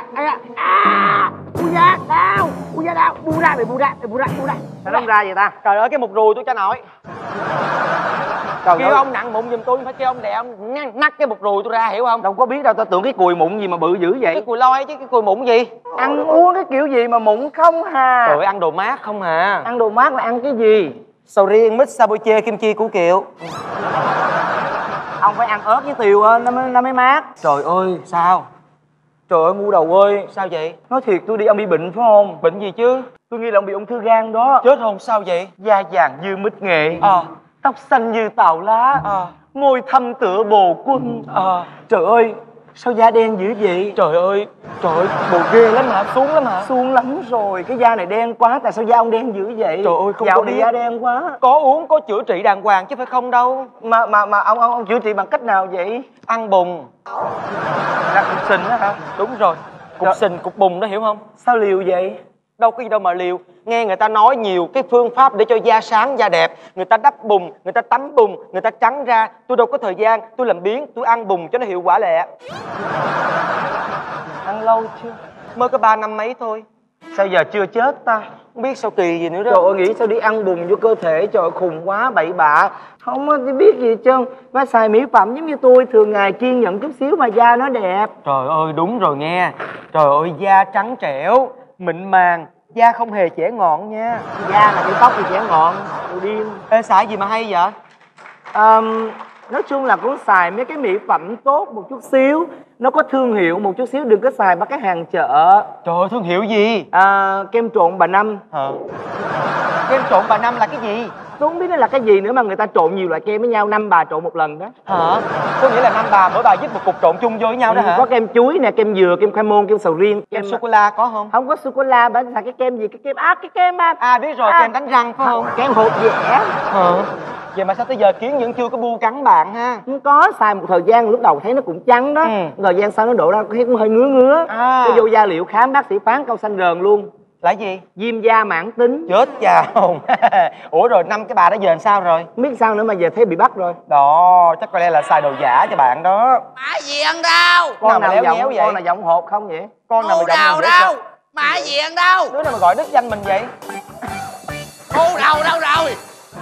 Ui da đau. Bu ra. Sao không ra vậy ta? Trời ơi, cái mục ruồi tôi cho nổi. Trời kêu ơi. ông nặng mụn giùm tôi, phải kêu ông đè ông nắc cái mục ruồi tôi ra, hiểu không? Đâu có biết đâu, tao tưởng cái cùi mụn gì mà bự dữ vậy. Cái cùi loi chứ cái cùi mụn gì. Ăn uống cái kiểu gì mà mụn không hà. Trời ơi, ăn đồ mát không hà. Ăn đồ mát là ăn cái gì? Sầu riêng, mít, saboche, kim chi, củ kiệu. Ông phải ăn ớt với tiêu nó mới mát. Trời ơi, sao? Trời ơi ngu đầu ơi. Sao vậy? Nói thiệt tôi đi, ông bị bệnh phải không? Bệnh gì chứ? Tôi nghĩ là ông bị ung thư gan đó. Chết không? Sao vậy? Da vàng như mít nghệ. Tóc xanh như tàu lá. Môi thâm tựa bồ quân. Trời ơi, sao da đen dữ vậy? Trời ơi, bồ ghê lắm hả? Xuống lắm hả? Xuống lắm rồi, cái da này đen quá. Tại sao da ông đen dữ vậy? Trời ơi, không Dạo có này biết. da đen quá. Có uống, có chữa trị đàng hoàng chứ phải không đâu. Mà ông chữa trị bằng cách nào vậy? Ăn bùn. Là cục sình đó hả? Đúng rồi, cục sình, cục bùn đó, hiểu không? Sao liều vậy? Đâu có gì đâu mà liều. Nghe người ta nói nhiều cái phương pháp để cho da sáng, da đẹp. Người ta đắp bùn, người ta tắm bùn, người ta trắng ra. Tôi đâu có thời gian, tôi làm biếng, tôi ăn bùn cho nó hiệu quả lẹ. Ăn lâu chưa? Mới có 3 năm mấy thôi. Sao giờ chưa chết ta? Không biết sao kỳ gì nữa đó. Trời ơi, nghĩ sao đi ăn bùn vô cơ thể. Trời ơi, khùng quá, bậy bạ. Không có biết gì hết trơn. Má xài mỹ phẩm giống như tôi, thường ngày kiên nhẫn chút xíu mà da nó đẹp. Trời ơi, đúng rồi nghe. Trời ơi, da trắng trẻo, mịn màng, da không hề trẻ ngọn nha. Da là cái tóc thì trẻ ngọn. Đồ điên. Ê, xài gì mà hay vậy? Nói chung là cũng xài mấy cái mỹ phẩm tốt một chút xíu. Nó có thương hiệu một chút xíu, đừng có xài bằng cái hàng chợ. Trời ơi, thương hiệu gì? Kem trộn bà Năm. Kem trộn bà Năm là cái gì? Tôi không biết nó là cái gì nữa mà người ta trộn nhiều loại kem với nhau, 5 bà trộn một lần đó. Hả? Có nghĩa là 5 bà, mỗi bà giúp một cục trộn chung vô với nhau đó hả? Có kem chuối nè, kem dừa, kem khoai môn, kem sầu riêng. Kem sô-cô-la có không? Không có sô-cô-la, bà xài cái kem gì? Cái kem cái kem biết rồi, kem đánh răng phải không? Kem hột dẻ. Vậy mà sao tới giờ Kiến vẫn chưa có bu cắn bạn ha? Không có, xài một thời gian lúc đầu thấy nó cũng trắng đó. Thời gian sau nó đổ ra thấy cũng hơi ngứa. Cái vô gia liệu khám bác sĩ phán câu xanh rờn luôn. Là gì? Viêm da mãn tính. Chết chào. Ủa rồi 5 cái bà đó giờ làm sao rồi? Không biết sao nữa mà giờ thấy bị bắt rồi. Đó, chắc có lẽ là xài đồ giả cho bạn đó. Mã Diện đâu? Con nào léo giọng nhéo vậy? con nào giọng hột không vậy? Con nào Ngu mà giọng đầu mình đâu? Mã Diện đâu? đứa nào mà gọi đích danh mình vậy? Ngu đầu đâu rồi?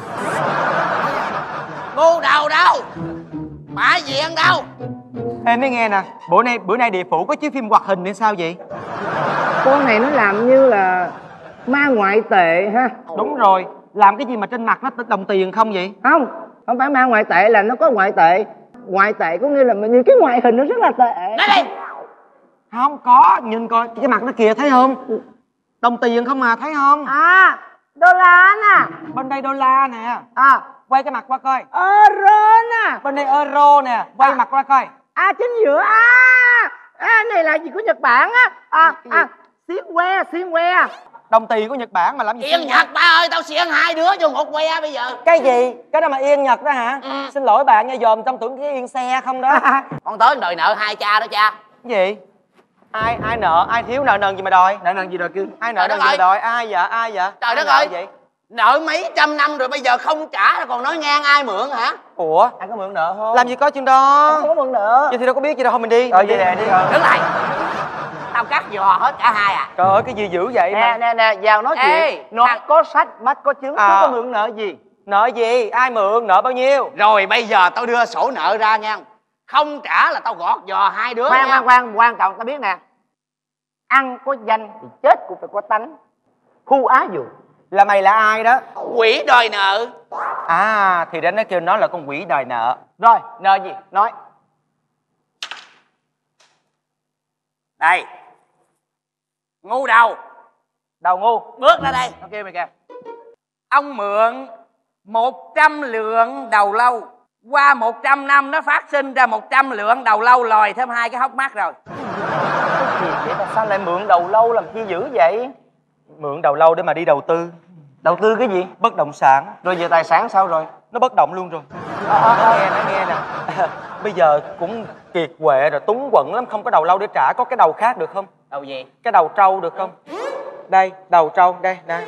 Ngu đầu đâu? Mã Diện đâu? Ê mới nghe nè, bữa nay địa phủ có chiếu phim hoạt hình hay sao vậy? Con này nó làm như là ma ngoại tệ ha. Đúng rồi, làm cái gì mà trên mặt nó đồng tiền không vậy? Không phải ma ngoại tệ, là nó có ngoại tệ. Ngoại tệ có nghĩa là như cái ngoại hình nó rất là tệ. Nói đi. Không có, nhìn coi cái mặt nó kìa, thấy không? Đồng tiền không mà, thấy không? Đô la nè. Bên đây đô la nè. Quay cái mặt qua coi. Euro nè. Bên đây euro nè, quay mặt qua coi. Chính giữa. Này là gì của Nhật Bản á. Xiên que. Đồng tiền của Nhật Bản mà làm gì? Yên Nhật ba ơi, tao xiên 2 đứa vô một que bây giờ. Cái gì? Cái đó mà yên Nhật đó hả? Xin lỗi bạn nha, dòm trong tưởng cái yên xe không đó. Con tới đòi nợ 2 cha đó cha. Cái gì? Ai nợ, ai thiếu nợ nần gì mà đòi? Nợ nần gì đòi kêu? Ai nợ nần gì mà đòi? Ai vậy? Trời đất ơi, nợ mấy trăm năm rồi bây giờ không trả còn nói ngang ai mượn hả? Ủa? Anh có mượn nợ không? Làm gì có chuyện đó. Anh không có mượn nợ. Vậy thì đâu có biết gì đâu, thôi mình đi. Vậy nè, đi rồi. Đứng lại. Tao cắt giò hết cả hai à. Trời ơi, cái gì dữ vậy mà. Nè, vào nói chuyện. Nó có sách, mắt có chứng, không có mượn nợ gì. Nợ gì? Ai mượn? Nợ bao nhiêu? Rồi bây giờ tao đưa sổ nợ ra nha. Không trả là tao gọt giò 2 đứa. Khoan, quan trọng tao biết nè. Ăn có danh thì chết cũng phải có tánh. Khu Á Dụ. Là mày là ai đó? Quỷ đòi nợ. Thì đến nó kêu nó là con quỷ đòi nợ. Rồi, nợ gì? Nói. Đây. Ngu đầu. Đầu ngu. Bước ra đây. Nó kêu mày kìa. Ông mượn 100 lượng đầu lâu. Qua 100 năm nó phát sinh ra 100 lượng đầu lâu lòi thêm 2 cái hốc mắt rồi. Cái gì vậy? Sao lại mượn đầu lâu làm chi dữ vậy? Mượn đầu lâu để mà đi đầu tư. Đầu tư cái gì? Bất động sản. Rồi về tài sản sao rồi? Nó bất động luôn rồi. Nó nghe nè. Bây giờ cũng kiệt quệ rồi, túng quẫn lắm, không có đầu lâu để trả. Có cái đầu khác được không? Đầu gì? Cái đầu trâu được không? Đây, đầu trâu, đây, nè.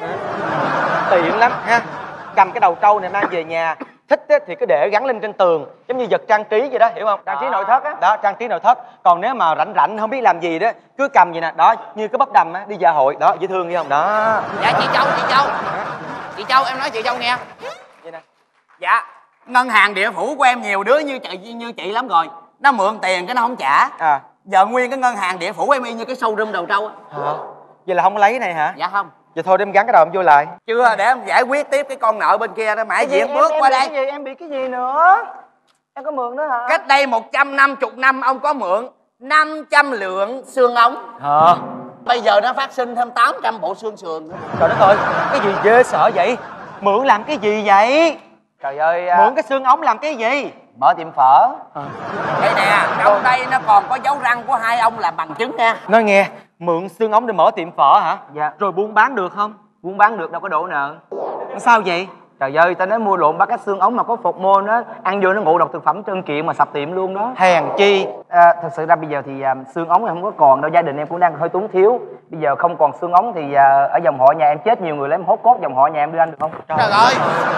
Tiện lắm ha. Cầm cái đầu trâu này mang về nhà. Thích thì cứ để gắn lên trên tường, giống như vật trang trí vậy đó, hiểu không? Trang trí nội thất á. Đó, trang trí nội thất. Còn nếu mà rảnh không biết làm gì đó, cứ cầm vậy nè, đó, như cái bắp đầm á, đi dạ hội, đó, dễ thương nghe không? Đó. Dạ chị Châu. Chị Châu, em nói chị Châu nghe. Vậy nè. Dạ, ngân hàng địa phủ của em nhiều đứa như chị lắm rồi. Nó mượn tiền cái nó không trả. Giờ nguyên cái ngân hàng địa phủ em y như cái showroom đầu trâu á. Vậy là không lấy cái này hả? Dạ không. Vậy thôi đem gắn cái đầu em vô lại. Chưa, để em giải quyết tiếp cái con nợ bên kia đó. Mãi gì em bước qua đây. Em bị cái gì nữa? Em có mượn nữa hả? Cách đây 150 năm ông có mượn 500 lượng xương ống. Bây giờ nó phát sinh thêm 800 bộ xương sườn nữa. Trời đất ơi, cái gì ghê sợ vậy? Mượn làm cái gì vậy? Trời ơi, mượn cái xương ống làm cái gì? mở tiệm phở. Đây nè, trong đây nó còn có dấu răng của hai ông làm bằng chứng nha. Nói nghe, mượn xương ống để mở tiệm phở hả? Dạ. Rồi buôn bán được không? Buôn bán được, đâu có đổ nợ. Sao vậy? Trời ơi, ta nói mua lộn ba cái xương ống mà có phột môn á, ăn vô nó ngộ độc thực phẩm trơn kiện mà sập tiệm luôn đó. Hèn chi. Thật sự ra bây giờ thì xương ống này không có còn đâu, gia đình em cũng đang hơi túng thiếu. Bây giờ không còn xương ống thì ở dòng họ nhà em chết nhiều người lắm, hốt cốt dòng họ nhà em đưa anh được không? Trời ơi,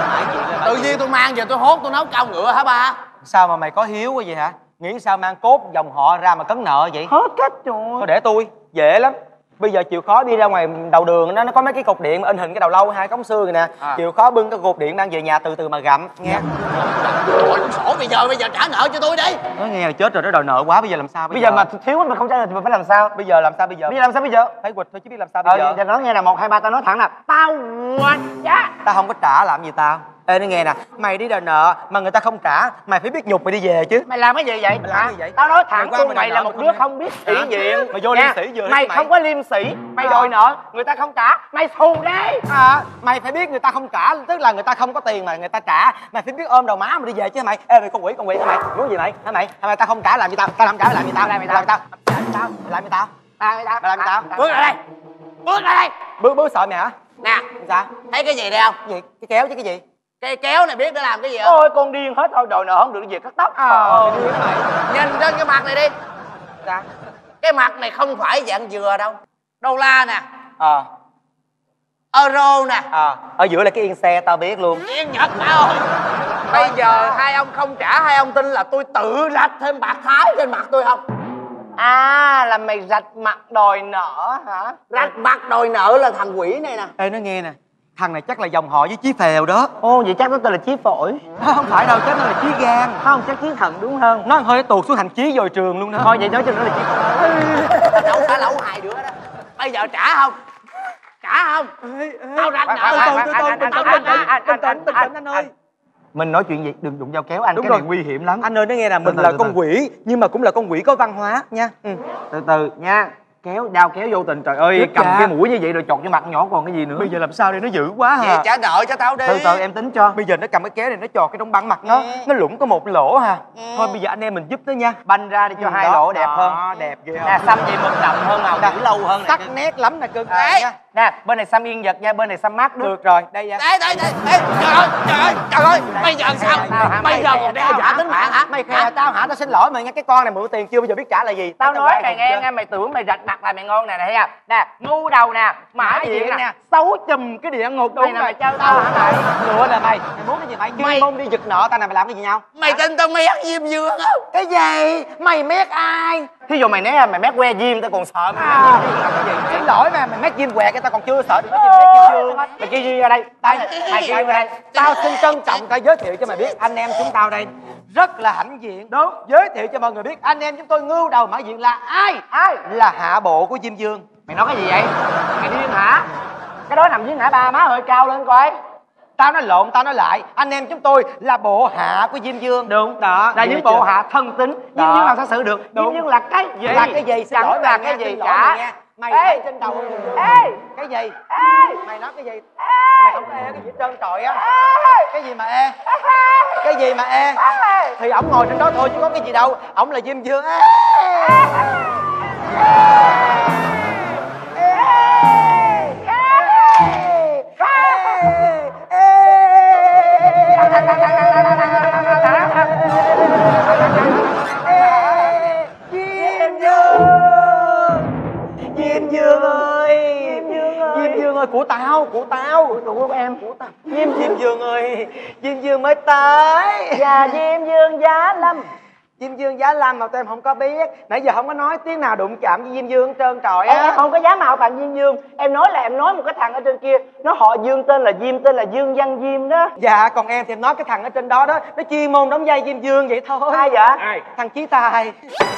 tự nhiên tôi mang về tôi hốt tôi nấu cao ngựa hả ba? Sao mà mày có hiếu quá vậy hả? Nghĩ sao mang cốt dòng họ ra mà cấn nợ vậy? Hết cách rồi. Thôi để tôi, dễ lắm. Bây giờ chịu khó đi ra ngoài đầu đường nó có mấy cái cột điện mà in hình cái đầu lâu hai cống xương rồi nè. Chịu khó bưng cái cột điện mang về nhà từ từ mà gặm nghe. Rồi sổ bây giờ trả nợ cho tôi đi. Nói nghe là chết rồi, nó đòi nợ quá, bây giờ làm sao bây giờ mà thiếu mà không trả nợ thì mình phải làm sao? Bây giờ làm sao bây giờ? Bây giờ làm sao bây giờ? Phải quỵt thôi chứ biết làm sao bây giờ. Giờ nói nghe là 1, 2, 3 tao nói thẳng là tao quỵt giá. Tao không có trả làm gì tao. Ê nói nghe nè, mày đi đòi nợ mà người ta không trả, mày phải biết nhục mày đi về chứ. Mày làm cái gì vậy? Mày làm cái gì vậy? Tao nói thẳng mày, mày là một đứa không biết sĩ diện. Mày vô liêm sĩ vừa. Mày không có liêm sĩ, mày đòi nợ, người ta không trả, mày thù đấy. Mày phải biết người ta không trả, tức là người ta không có tiền mà người ta trả, mày phải biết ôm đầu má mà đi về chứ mày. Ê mày con quỷ hả mày? Muốn gì mày? Hả mày? Mày tao không trả làm gì tao? Tao không trả làm gì tao? Làm gì tao? Làm gì tao? Làm gì tao? Bước ra đây. Bước ra đây. Bước sợ mày hả? Nè, sao? thấy cái gì đây không? Cái gì? Cái kéo chứ cái gì? Cây kéo này biết nó làm cái gì không? Ôi con điên hết thôi, đòi nợ không được về cắt tóc. Nhìn trên cái mặt này đi. Sao? Cái mặt này không phải dạng dừa đâu. Đô la nè. Euro nè. Ở giữa là cái yên xe tao biết luôn. Yên Nhật bà ơi. Bây giờ hai ông không trả, hai ông tin là tôi tự rạch thêm bạc thái trên mặt tôi không? Là mày rạch mặt đòi nợ hả? Rạch mặt đòi nợ là thằng quỷ này nè. Ê nói nghe nè, thằng này chắc là dòng họ với Chí Phèo đó. Ồ vậy chắc nó tên là Chí Phổi. Không phải đâu, chắc nó là Chí Gan. Không, chắc Chí Thận đúng hơn. Nó hơi tuột xuống thành Chí dồi trường luôn đó. Thôi vậy nói cho nó là Chí Phổi. Đâu phải lẩu hai đứa đó. Bây giờ trả không? Trả không? Tao rạch nợ. Bình tĩnh anh ơi. Mình nói chuyện gì đừng đụng dao kéo anh. Đúng cái rồi. này nguy hiểm lắm. Anh ơi nói nghe nè, mình là con quỷ nhưng mà cũng là con quỷ có văn hóa nha. Từ từ nha. Dao kéo vô tình, trời ơi, cầm cái mũi như vậy rồi chọt vô mặt nhỏ còn cái gì nữa. Bây giờ làm sao đây, nó dữ quá hả? Vậy trả nợ cho tao đi. Từ từ em tính cho. Bây giờ nó cầm cái kéo này nó chọt cái trong băng mặt nó lủng có một lỗ hà. Thôi bây giờ anh em mình giúp nó nha. Banh ra đi cho hai lỗ đẹp hơn. Đẹp ghê không? Nè xăm vậy mực đậm hơn màu giữ lâu hơn. Sắc nét lắm nè cưng. Nè bên này xăm yên vật nha, bên này xăm mát nước. Được rồi, đây nha. Đây. Trời ơi. Bây giờ sao? Bây giờ đe dọa tính mạng hả? Mày khè tao hả? Tao xin lỗi mày nha, cái con này mượn tiền chưa bao giờ biết trả là gì. Tao nói mày nghe, mày tưởng mày rạch mặt là mày ngon nè, thấy không? Nè, ngu đầu nè, mã diện nè, xấu chùm cái địa ngục này nè, mày chơi tao hả mày? Lừa nè mày muốn cái gì mày? Chuyên môn đi giật nợ tao này, mày làm cái gì nhau? Mày tin tao mét Diêm Dương không? Cái gì? Mày mét ai? Thí dụ mày né mày mét que Diêm tao còn sợ mày. Xin lỗi mà mày mét Diêm què cái tao còn chưa sợ được, nói chuyện mét Diêm Dương. Mày kêu Diêm ra đây. Đây, mày kêu ra đây. Tao xin trân trọng tao giới thiệu cho mày biết anh em chúng tao đây rất là hãnh diện. Đúng. Giới thiệu cho mọi người biết anh em chúng tôi ngưu đầu mã diện là ai? Là hạ bộ của Diêm Dương. Mày nói cái gì vậy? Mày điên hả? Cái đó nằm dưới ngã ba, má hơi cao lên coi. Tao nói lộn, tao nói lại. Anh em chúng tôi là bộ hạ của Diêm Dương. Đúng. Đó. Là những bộ hạ thân tín. Diêm Dương làm sao xử được? Diêm Dương là cái gì? Là cái gì? Xin lỗi là cái gì cả. Mày thấy trên đầu. Ê! Cái gì? Ê! Mày nói cái gì? Mày không có e cái gì hết trơn trọi á. Cái gì mà e? Cái gì mà e? Thì ổng ngồi trên đó thôi chứ có cái gì đâu. Ổng là Diêm Dương. Diêm Dương ơi, Diêm Dương ơi, của tao, của em, của tao. Diêm Dương ơi, Diêm Dương mới tới. Dạ, Diêm Dương Giá Lâm. Diêm Dương Giá Lâm mà tụi em không có biết. Nãy giờ không có nói tiếng nào đụng chạm với Diêm Dương hết trơn trọi á. Em không có dám mạo phạm Diêm Dương. Em nói là em nói một cái thằng ở trên kia, nó họ Dương tên là Diêm, tên là Dương Văn Diêm đó. Dạ, còn em thì em nói cái thằng ở trên đó đó, nó chuyên môn đóng vai Diêm Dương vậy thôi. Ai vậy? Ai? Thằng Chí Tài.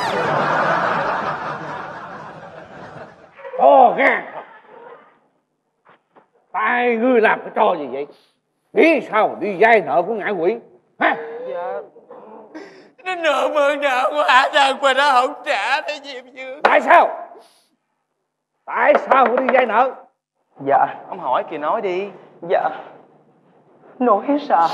Ồ nghe, tại ngươi làm cái trò gì vậy? Nghĩ sao đi vay nợ của ngạ quỷ hả? Dạ, nó nợ mượn nợ của Hạ Thần mà nó không trả đấy Diêm Dương. Tại sao? Tại sao phải đi vay nợ? Dạ, ông hỏi kìa, nói đi. Dạ, nói sao?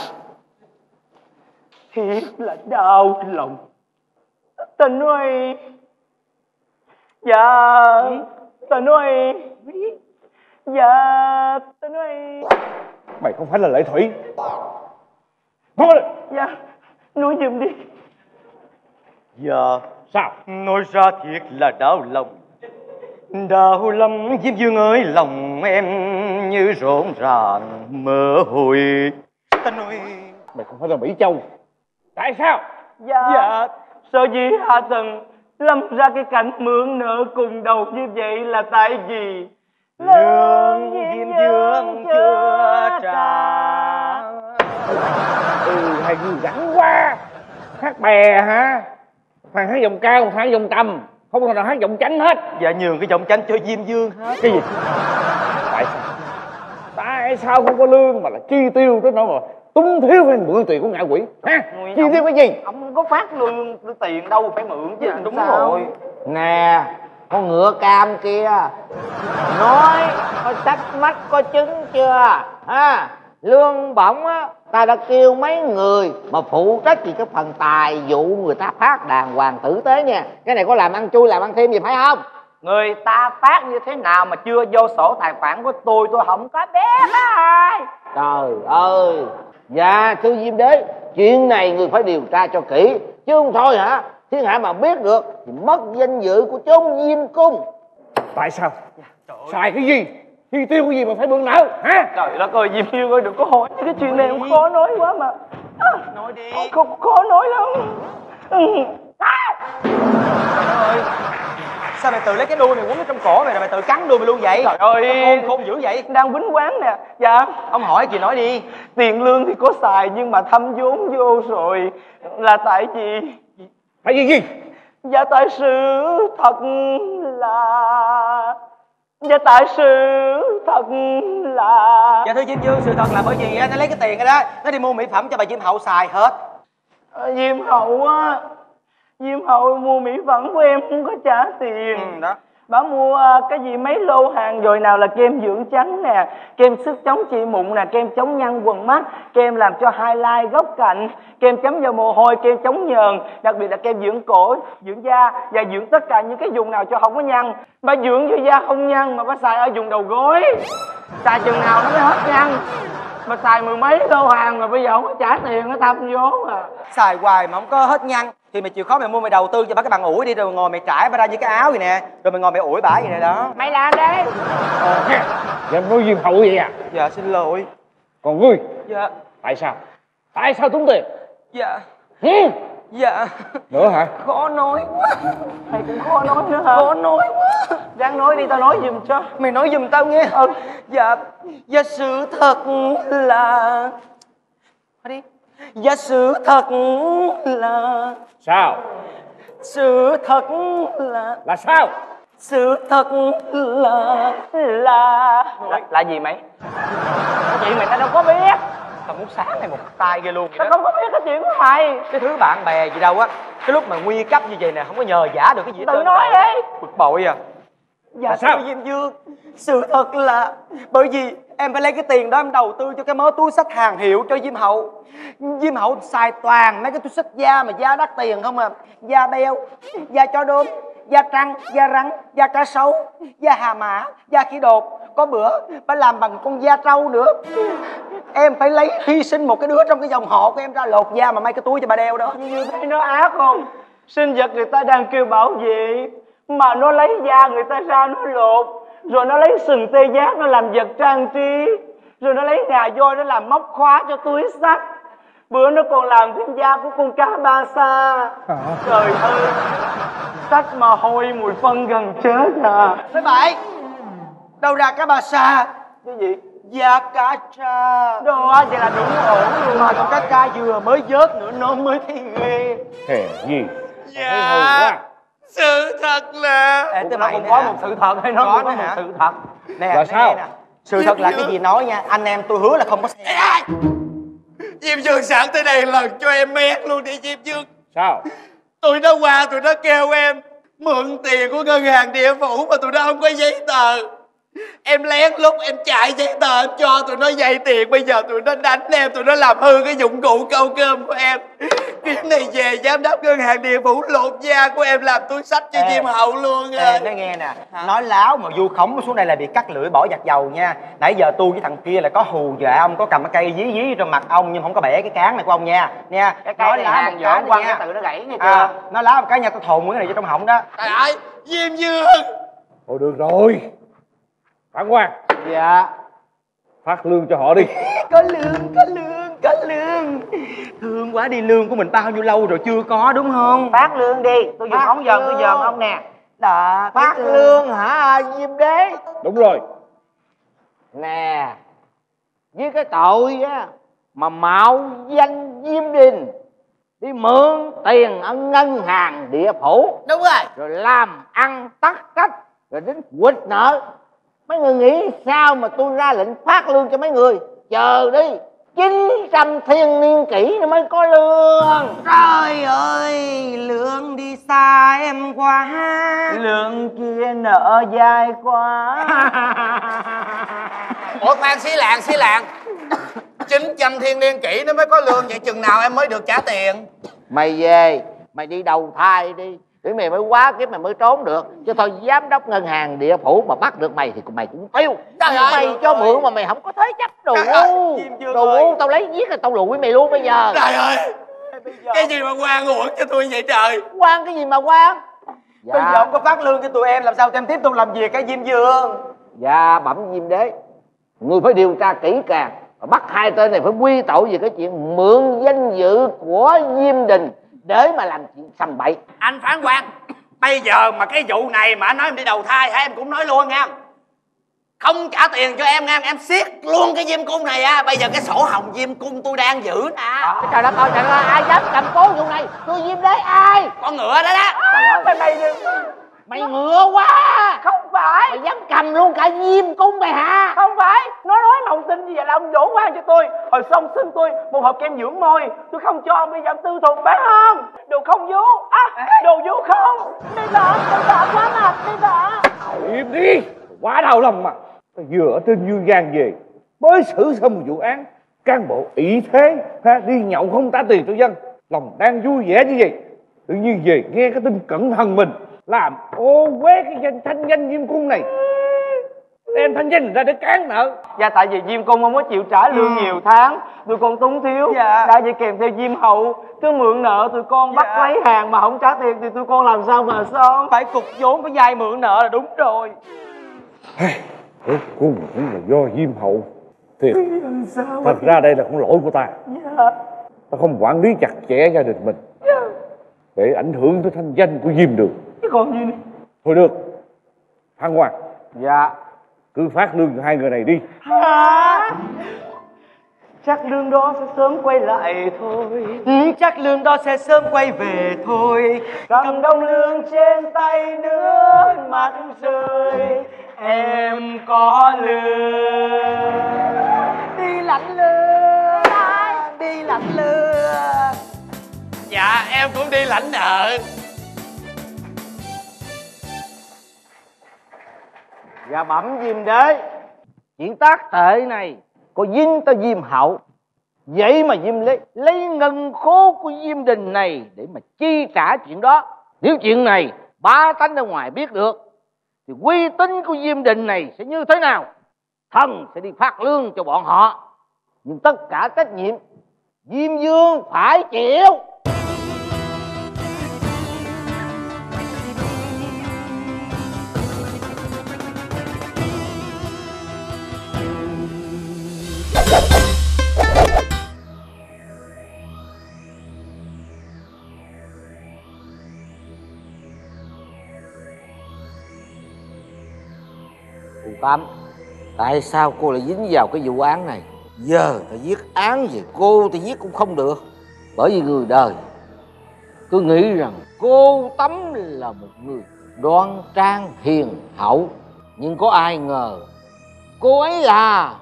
Thiệt là đau lòng. Ta nói... Dạ, ta nói... Dạ, ta nói... Mày không phải là Lệ Thủy. Nói đi. Dạ, nói giùm đi. Dạ. Sao? Nói ra thiệt là đau lòng. Đau lắm Diêm Dương ơi, lòng em như rộn ràng mơ hồi. Ta nói... Mày không phải là Mỹ Châu. Tại sao? Dạ, sở dĩ Hạ Thần lâm ra cái cảnh mượn nợ cùng đầu như vậy là tại vì lương Diêm Dương chưa trả. Hai người gắn quá. Hát bè hả? Thằng hát giọng cao, thằng hát giọng trầm, không thằng nào hát giọng chánh hết. Dạ, nhường cái giọng chánh cho Diêm Dương hết. Cái gì? Tại sao? Tại sao không có lương mà là chi tiêu tới nỗi mà túng thiếu phải mượn tiền của ngạ quỷ ha? Chi tiêu cái gì? Ông không có phát lương tiền đâu phải mượn chứ. Đúng sao? Rồi. Nè, con ngựa cam kia, nói có sách mắt có chứng chưa ha? Lương bổng á, ta đã kêu mấy người mà phụ trách gì cái phần tài vụ người ta phát đàng hoàng tử tế nha. Cái này có làm ăn chui làm ăn thêm gì phải không? Người ta phát như thế nào mà chưa vô sổ tài khoản của tôi không có biết ai. Trời ơi. Dạ thưa Diêm Đế, chuyện này người phải điều tra cho kỹ, chứ không thôi hả, thiên hạ mà biết được thì mất danh dự của chốn Diêm Cung. Tại sao? Xài cái gì? Chi tiêu cái gì mà phải mượn nợ hả? Trời đất ơi, Diêm Dương ơi, đừng có hỏi cái chuyện này, cũng khó nói quá mà. Nói đi. Khó nói lắm. Trời ơi, sao mày tự lấy cái đuôi mày quấn ở trong cổ mày rồi mày tự cắn đuôi mày luôn vậy? Trời ơi, khôn dữ vậy. Đang quýnh quán nè. Dạ. Ông hỏi gì nói đi. Tiền lương thì có xài nhưng mà thâm vốn vô rồi. Là tại vì... Tại vì gì? Dạ tại sự thật là... Dạ tại sự thật là... Dạ thưa Diêm Dương, sự thật là bởi vì nó lấy cái tiền đó, nó đi mua mỹ phẩm cho bà Diêm Hậu xài hết. Diêm Hậu á, Diêm Hậu mua mỹ phẩm của em không có trả tiền. Đó. Bà mua cái gì mấy lô hàng rồi, nào là kem dưỡng trắng nè, kem sức chống trị mụn nè, kem chống nhăn quầng mắt, kem làm cho highlight góc cạnh, kem chấm vào mồ hôi, kem chống nhờn, đặc biệt là kem dưỡng cổ, dưỡng da và dưỡng tất cả những cái vùng nào cho không có nhăn. Bà dưỡng cho da không nhăn mà bà xài ở vùng đầu gối, xài chừng nào nó mới hết nhăn. Mà xài mười mấy lô hàng mà bây giờ không có trả tiền, nó thâm vốn à. Xài hoài mà không có hết nhăn thì mày chịu khó mày mua, mày đầu tư cho bà cái bằng ủi đi, rồi ngồi mày trải bà ra như cái áo vậy nè, rồi mày ngồi mày ủi bả vậy nè đó. Mày làm đi. Dạ em nói Diêm Hậu vậy à? Dạ xin lỗi. Còn ngươi? Dạ. Tại sao? Tại sao tốn tiền? Dạ. Dạ. Nữa hả? Khó nói quá. Mày cũng khó nói nữa hả? Khó nói quá. Ráng nói đi, tao nói giùm cho. Mày nói giùm tao nghe. Dạ. Dạ sự thật là... Nói đi. Dạ sự thật là... Sao? Sự thật là sao? Sự thật là gì mày? Cái chuyện mày ta đâu có biết. tao muốn sáng này một tay ghê luôn. Tao không có biết cái chuyện của mày. Cái thứ bạn bè gì đâu á, cái lúc mà nguy cấp như vậy nè, không có nhờ giả được cái gì. Tự nói đi. Bực bội à. Dạ sao Diêm Dương, sự thật là bởi vì em phải lấy cái tiền đó em đầu tư cho cái mớ túi xách hàng hiệu cho Diêm Hậu. Diêm Hậu xài toàn mấy cái túi xách da mà da đắt tiền không à. Da beo, da chó đốm, da trăng, da rắn, da cá sấu, da hà mã, da khỉ đột. Có bữa phải làm bằng con da trâu nữa. Em phải lấy hy sinh một cái đứa trong cái dòng họ của em ra lột da mà may cái túi cho bà đeo đó. Như thế nó ác không? Sinh vật người ta đang kêu bảo vệ mà nó lấy da người ta ra nó lột, rồi nó lấy sừng tê giác nó làm vật trang trí, rồi nó lấy ngà voi nó làm móc khóa cho túi xách. Bữa nó còn làm thêm da của con cá ba sa. Trời ơi, xách mà hôi mùi phân gần chết à. Nói bậy, đâu ra cá ba sa? Cái gì? Da cá tra. Đó, vậy là đúng ổn luôn. Mà con cá tra vừa mới vớt nữa nó mới thấy ghê. Hèn gì? Dạ, sự thật là... Ê, tức là cũng có một sự thật hay nó có một hả? sự thật. Nè, là sao? nè. Sự thật là cái gì nói nha, anh em tôi hứa là không có xe. Diêm Dương sẵn tới đây lần cho em mét luôn đi Diêm Dương. Sao? Tụi nó qua tụi nó kêu em mượn tiền của ngân hàng Địa Phủ mà tụi nó không có giấy tờ. Em lén lút em chạy giấy tờ em cho tụi nó vay tiền. Bây giờ tụi nó đánh em, tụi nó làm hư cái dụng cụ câu cơm của em. Chuyến này về giám đốc ngân hàng Địa Phủ lột da của em làm túi xách cho Diêm Hậu luôn rồi. Nói nghe nè, nói láo mà vu khống xuống đây là bị cắt lưỡi bỏ giặt dầu nha. Nãy giờ tôi với thằng kia là có hù dọa ông, có cầm cái cây dí dí trong mặt ông nhưng không có bẻ cái cán này của ông nha. Nha, cái cây này hàng vỏ quăng cái tự nó gãy nghe chưa? Nó láo một cái nha, tôi thồn cái này vô trong họng đó. Trời ơi, Diêm Dương. Thôi được rồi. Phán quan. Dạ. Phát lương cho họ đi. Có lương. Thương quá đi, lương của mình bao nhiêu lâu rồi chưa có đúng không? Phát lương đi, tôi vừa phóng dần tôi dòm ông nè. Đã, phát lương hả Diêm Đế? Đúng rồi. Nè, với cái tội á mà mạo danh Diêm Đình đi mượn tiền ở ngân hàng Địa Phủ, Đúng rồi. rồi làm ăn tắc trách, rồi đến quỵt nợ. Mấy người nghĩ sao mà tôi ra lệnh phát lương cho mấy người? Chờ đi, 900 thiên niên kỷ nó mới có lương. Trời ơi, lương đi xa em quá, Lương kia nợ dài quá. Ủa khoan, xí làng 900 thiên niên kỷ nó mới có lương, vậy chừng nào em mới được trả tiền? Mày về, mày đi đầu thai đi, để mày mới quá kiếp mày mới trốn được. Chứ thôi giám đốc ngân hàng Địa Phủ mà bắt được mày thì mày cũng tiêu. Mày cho mượn mà mày không có thế chấp đồ ngu. Đồ ngu, tao lấy giết rồi tao lụi mày luôn bây giờ. Trời ơi, cái gì mà quan uổng cho tôi vậy trời? Quan cái gì mà quan? Dạ. Bây giờ không có phát lương cho tụi em làm sao tụi em tiếp tục làm việc cái Diêm Dương? Dạ bẩm Diêm Đế, người phải điều tra kỹ càng và bắt hai tên này phải quy tội về cái chuyện mượn danh dự của Diêm Đình để mà làm chuyện sầm bậy. Anh phán quan, bây giờ mà cái vụ này mà anh nói em đi đầu thai hả, em cũng nói luôn nha. Không trả tiền cho em nha, em siết luôn cái Diêm Cung này á. Bây giờ cái sổ hồng Diêm Cung tôi đang giữ nè. Trời đất ơi, ai dám cầm cố vụ này? Tôi Diêm Đế ai? Con ngựa đó đó. Trời ơi, mày ngựa quá. Không phải. Mày dám cầm luôn cả Diêm Cung mày hả? Không phải. Nó nói mà ông tin như vậy là ông đổ quan cho tôi. Hồi xong xin tôi một hộp kem dưỡng môi, tôi không cho ông, bây giờ ông tư thục phải không? Đồ không vú. Đồ vú không? Đi vợ quá mặt, đi vợ. Im đi, quá đau lòng mà. Tao vừa ở trên Dương Giang về, mới xử xong một vụ án, cán bộ ỷ thế đi nhậu không trả tiền cho dân, lòng đang vui vẻ như vậy, tự nhiên về nghe cái tin cẩn thận mình làm ô uế cái thanh danh Diêm Cung này, đem thanh danh ra để cán nợ. Dạ tại vì Diêm Cung không có chịu trả lương nhiều tháng, tụi con túng thiếu. Dạ. Đã vậy kèm theo Diêm Hậu cứ mượn nợ tụi con, bắt lấy hàng mà không trả tiền thì tụi con làm sao mà xong? Phải cục vốn phải vay mượn nợ là đúng rồi. Cuối cùng cũng là do Diêm Hậu thiệt. Thật ra đây là con lỗi của ta. Ta không quản lý chặt chẽ gia đình mình, để ảnh hưởng tới thanh danh của Diêm Đường. Chứ còn gì nữa. Thôi được, Phan Hoàng. Dạ. Cứ phát lương cho hai người này đi. Chắc lương đó sẽ sớm quay lại thôi. Chắc lương đó sẽ sớm quay về thôi. Cầm đồng lương trên tay nước mắt rơi, em có lương đi lãnh lương. đi lãnh lương. Dạ em cũng đi lãnh nợ. Và bẩm Diêm Đế, chuyện tác tệ này có dính tới Diêm Hậu. Vậy mà Diêm lấy ngân khố của Diêm Đình này để mà chi trả chuyện đó. Nếu chuyện này bá tánh ở ngoài biết được thì uy tín của Diêm Đình này sẽ như thế nào? Thần sẽ đi phát lương cho bọn họ, nhưng tất cả trách nhiệm Diêm Vương phải chịu. Cô Tám, tại sao cô lại dính vào cái vụ án này? Giờ ta viết án về cô thì viết cũng không được. Bởi vì người đời cứ nghĩ rằng cô Tấm là một người đoan trang hiền hậu. Nhưng có ai ngờ cô ấy là...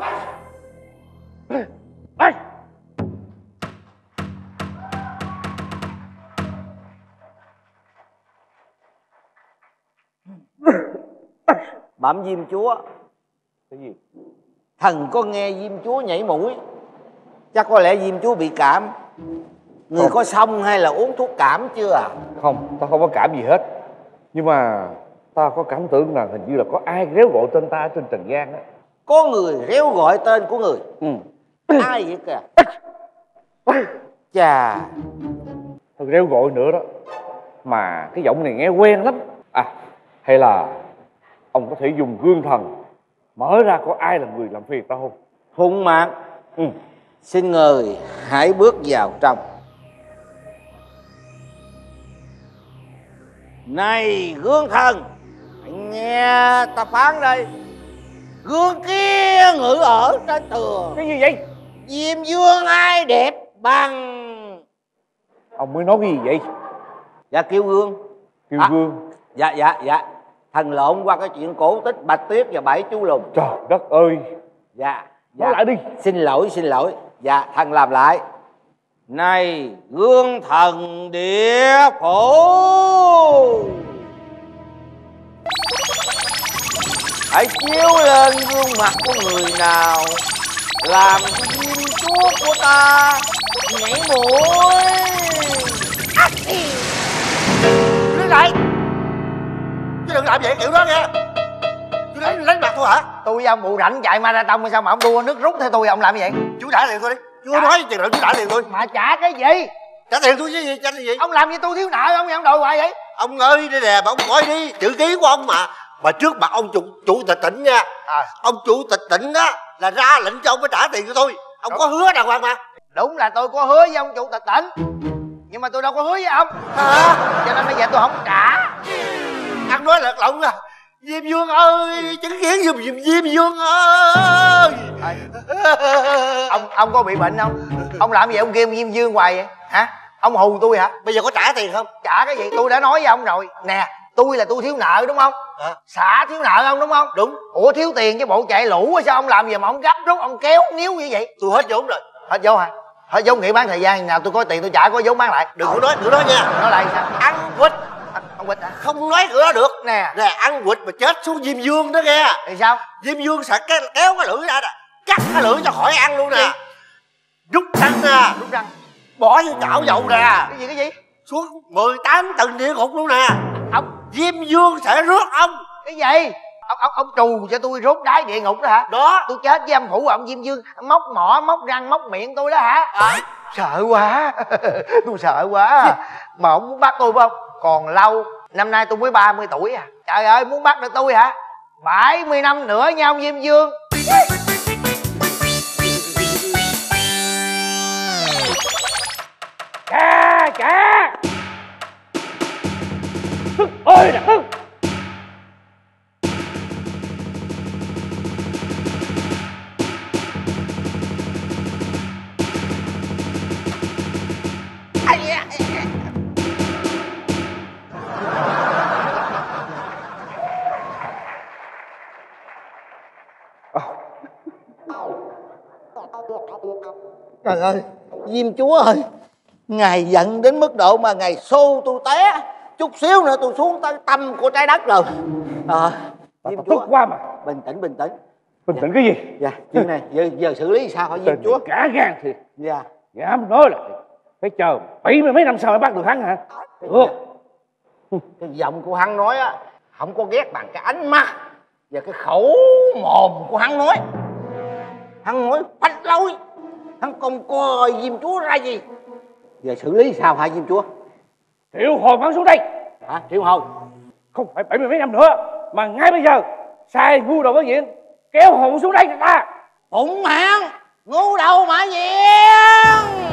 Bẩm Diêm Chúa. Cái gì? Thần có nghe Diêm Chúa nhảy mũi. Chắc có lẽ Diêm Chúa bị cảm. Người có xong hay là uống thuốc cảm chưa à? Không, tao không có cảm gì hết. Nhưng mà tao có cảm tưởng là hình như là có ai réo gọi tên ta ở trên trần gian á. Có người réo gọi tên của người. Ai vậy kìa? Chà, Thôi réo gọi nữa đó. Mà cái giọng này nghe quen lắm. À, hay là ông có thể dùng gương thần mở ra có ai là người làm phiền tao không? Hùng Mạc, xin người hãy bước vào trong. Này gương thần, hãy nghe ta phán đây. Gương kia ngự ở trên tường. Cái gì vậy? Diêm Vương ai đẹp bằng... Ông mới nói cái gì vậy? Dạ kêu gương. Kêu gương. Dạ thần lộn qua cái chuyện cổ tích Bạch Tuyết và Bảy Chú Lùn. Trời đất ơi. Dạ nói lại đi. Xin lỗi. Dạ thần làm lại. Này gương thần địa phủ, hãy chiếu lên gương mặt của người nào làm cho Diêm Chúa của ta nhảy mũi. Đứng lại, chứ đừng làm vậy kiểu đó nghe. Chú đánh mặt tôi hả? Tôi với ông bụ rảnh chạy marathon sao mà ông đua nước rút theo tôi, ông làm gì vậy? Chú trả tiền tôi đi. Chú nói tiền nào chú trả tiền tôi. Mà trả cái gì? Trả tiền tôi chứ gì? Trả cái gì? Ông làm như tôi thiếu nợ ông vậy, ông đòi hoài vậy? Ông ơi đây nè, mà ông coi đi chữ ký của ông mà trước mặt ông chủ tịch tỉnh nha. Ông chủ tịch tỉnh đó là ra lệnh cho ông phải trả tiền cho tôi. Ông có hứa đàng hoàng mà. Đúng là tôi có hứa với ông chủ tịch tỉnh, nhưng mà tôi đâu có hứa với ông. Cho nên bây giờ tôi không trả. Ăn nói lật lọng à. Diêm Vương ơi, chứng kiến giùm Diêm Vương ơi. Ông có bị bệnh không? Ông làm gì ông kêu Diêm Vương hoài vậy hả? Ông hù tôi hả? Bây giờ có trả tiền không? Trả cái gì? Tôi đã nói với ông rồi nè, tôi là tôi thiếu nợ đúng không? Xã thiếu nợ ông đúng không? Đúng. Ủa thiếu tiền chứ bộ chạy lũ sao ông làm gì mà ông gấp rút ông kéo níu như vậy? Tôi hết vốn rồi. Hết vốn hả? Hết vốn nghỉ bán thời gian nào tôi có tiền tôi trả, có vốn bán lại. Đừng có nói nữa đó nha. Nói lại sao? Ăn quýt. Ông quýt hả? Không nói nữa đó được. Nè ăn quýt mà chết xuống Diêm Vương đó nghe. Thì sao? Diêm Vương sẽ kéo cái lưỡi ra nè, cắt cái lưỡi cho khỏi ăn luôn nè. Rút răng nè. Rút răng. Bỏ vô chảo dầu nè. Cái gì? Xuống 18 tầng địa ngục luôn nè. Ông Diêm Vương sẽ rước ông. cái gì? Ông trù cho tôi rốt đáy địa ngục đó hả? Đó. Tôi chết với âm phủ ông Diêm Vương móc mỏ móc răng móc miệng tôi đó hả? Sợ quá. Tôi sợ quá. Mà ông muốn bắt tôi phải không? Còn lâu. Năm nay tôi mới 30 tuổi à. Trời ơi, muốn bắt được tôi hả? 70 năm nữa nha ông Diêm Vương. Cá Thức ơi là thức. Trời ơi, Diêm Chúa ơi, ngài giận đến mức độ mà ngài xô tôi té, chút xíu nữa tôi xuống tới tâm của trái đất rồi. Diêm Chúa, tức quá mà. bình tĩnh, bình tĩnh. Bình tĩnh cái gì? Dạ, chuyện này giờ xử lý sao hả Diêm Chúa? Cả gan thiệt. Dạ. Dám nói là phải chờ 70 mấy năm sau mới bắt được hắn hả? Được. Cái giọng của hắn nói á, không có ghét bằng cái ánh mắt và cái khẩu mồm của hắn nói. Hắn nói phách lối, hắn không coi Diêm Chúa ra gì. Giờ xử lý sao hả Diêm Chúa? Triệu hồi hắn xuống đây. Hả? Triệu hồi? Không phải 70 mấy năm nữa, mà ngay bây giờ sai ngu đầu Mã Diện kéo hồn xuống đây cho ta. Phụng mạng ngu đầu Mã Diện.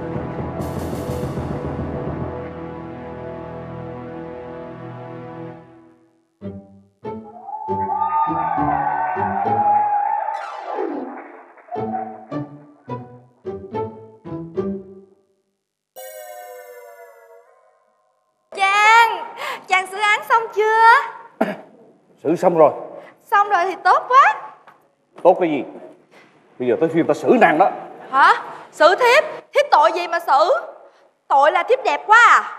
Chàng xử án xong chưa? Xử xong rồi. Xong rồi thì tốt quá. Tốt cái gì? Bây giờ tới phiên ta xử nàng đó. Hả? Xử thiếp? Thiếp tội gì mà xử? Tội là thiếp đẹp quá à?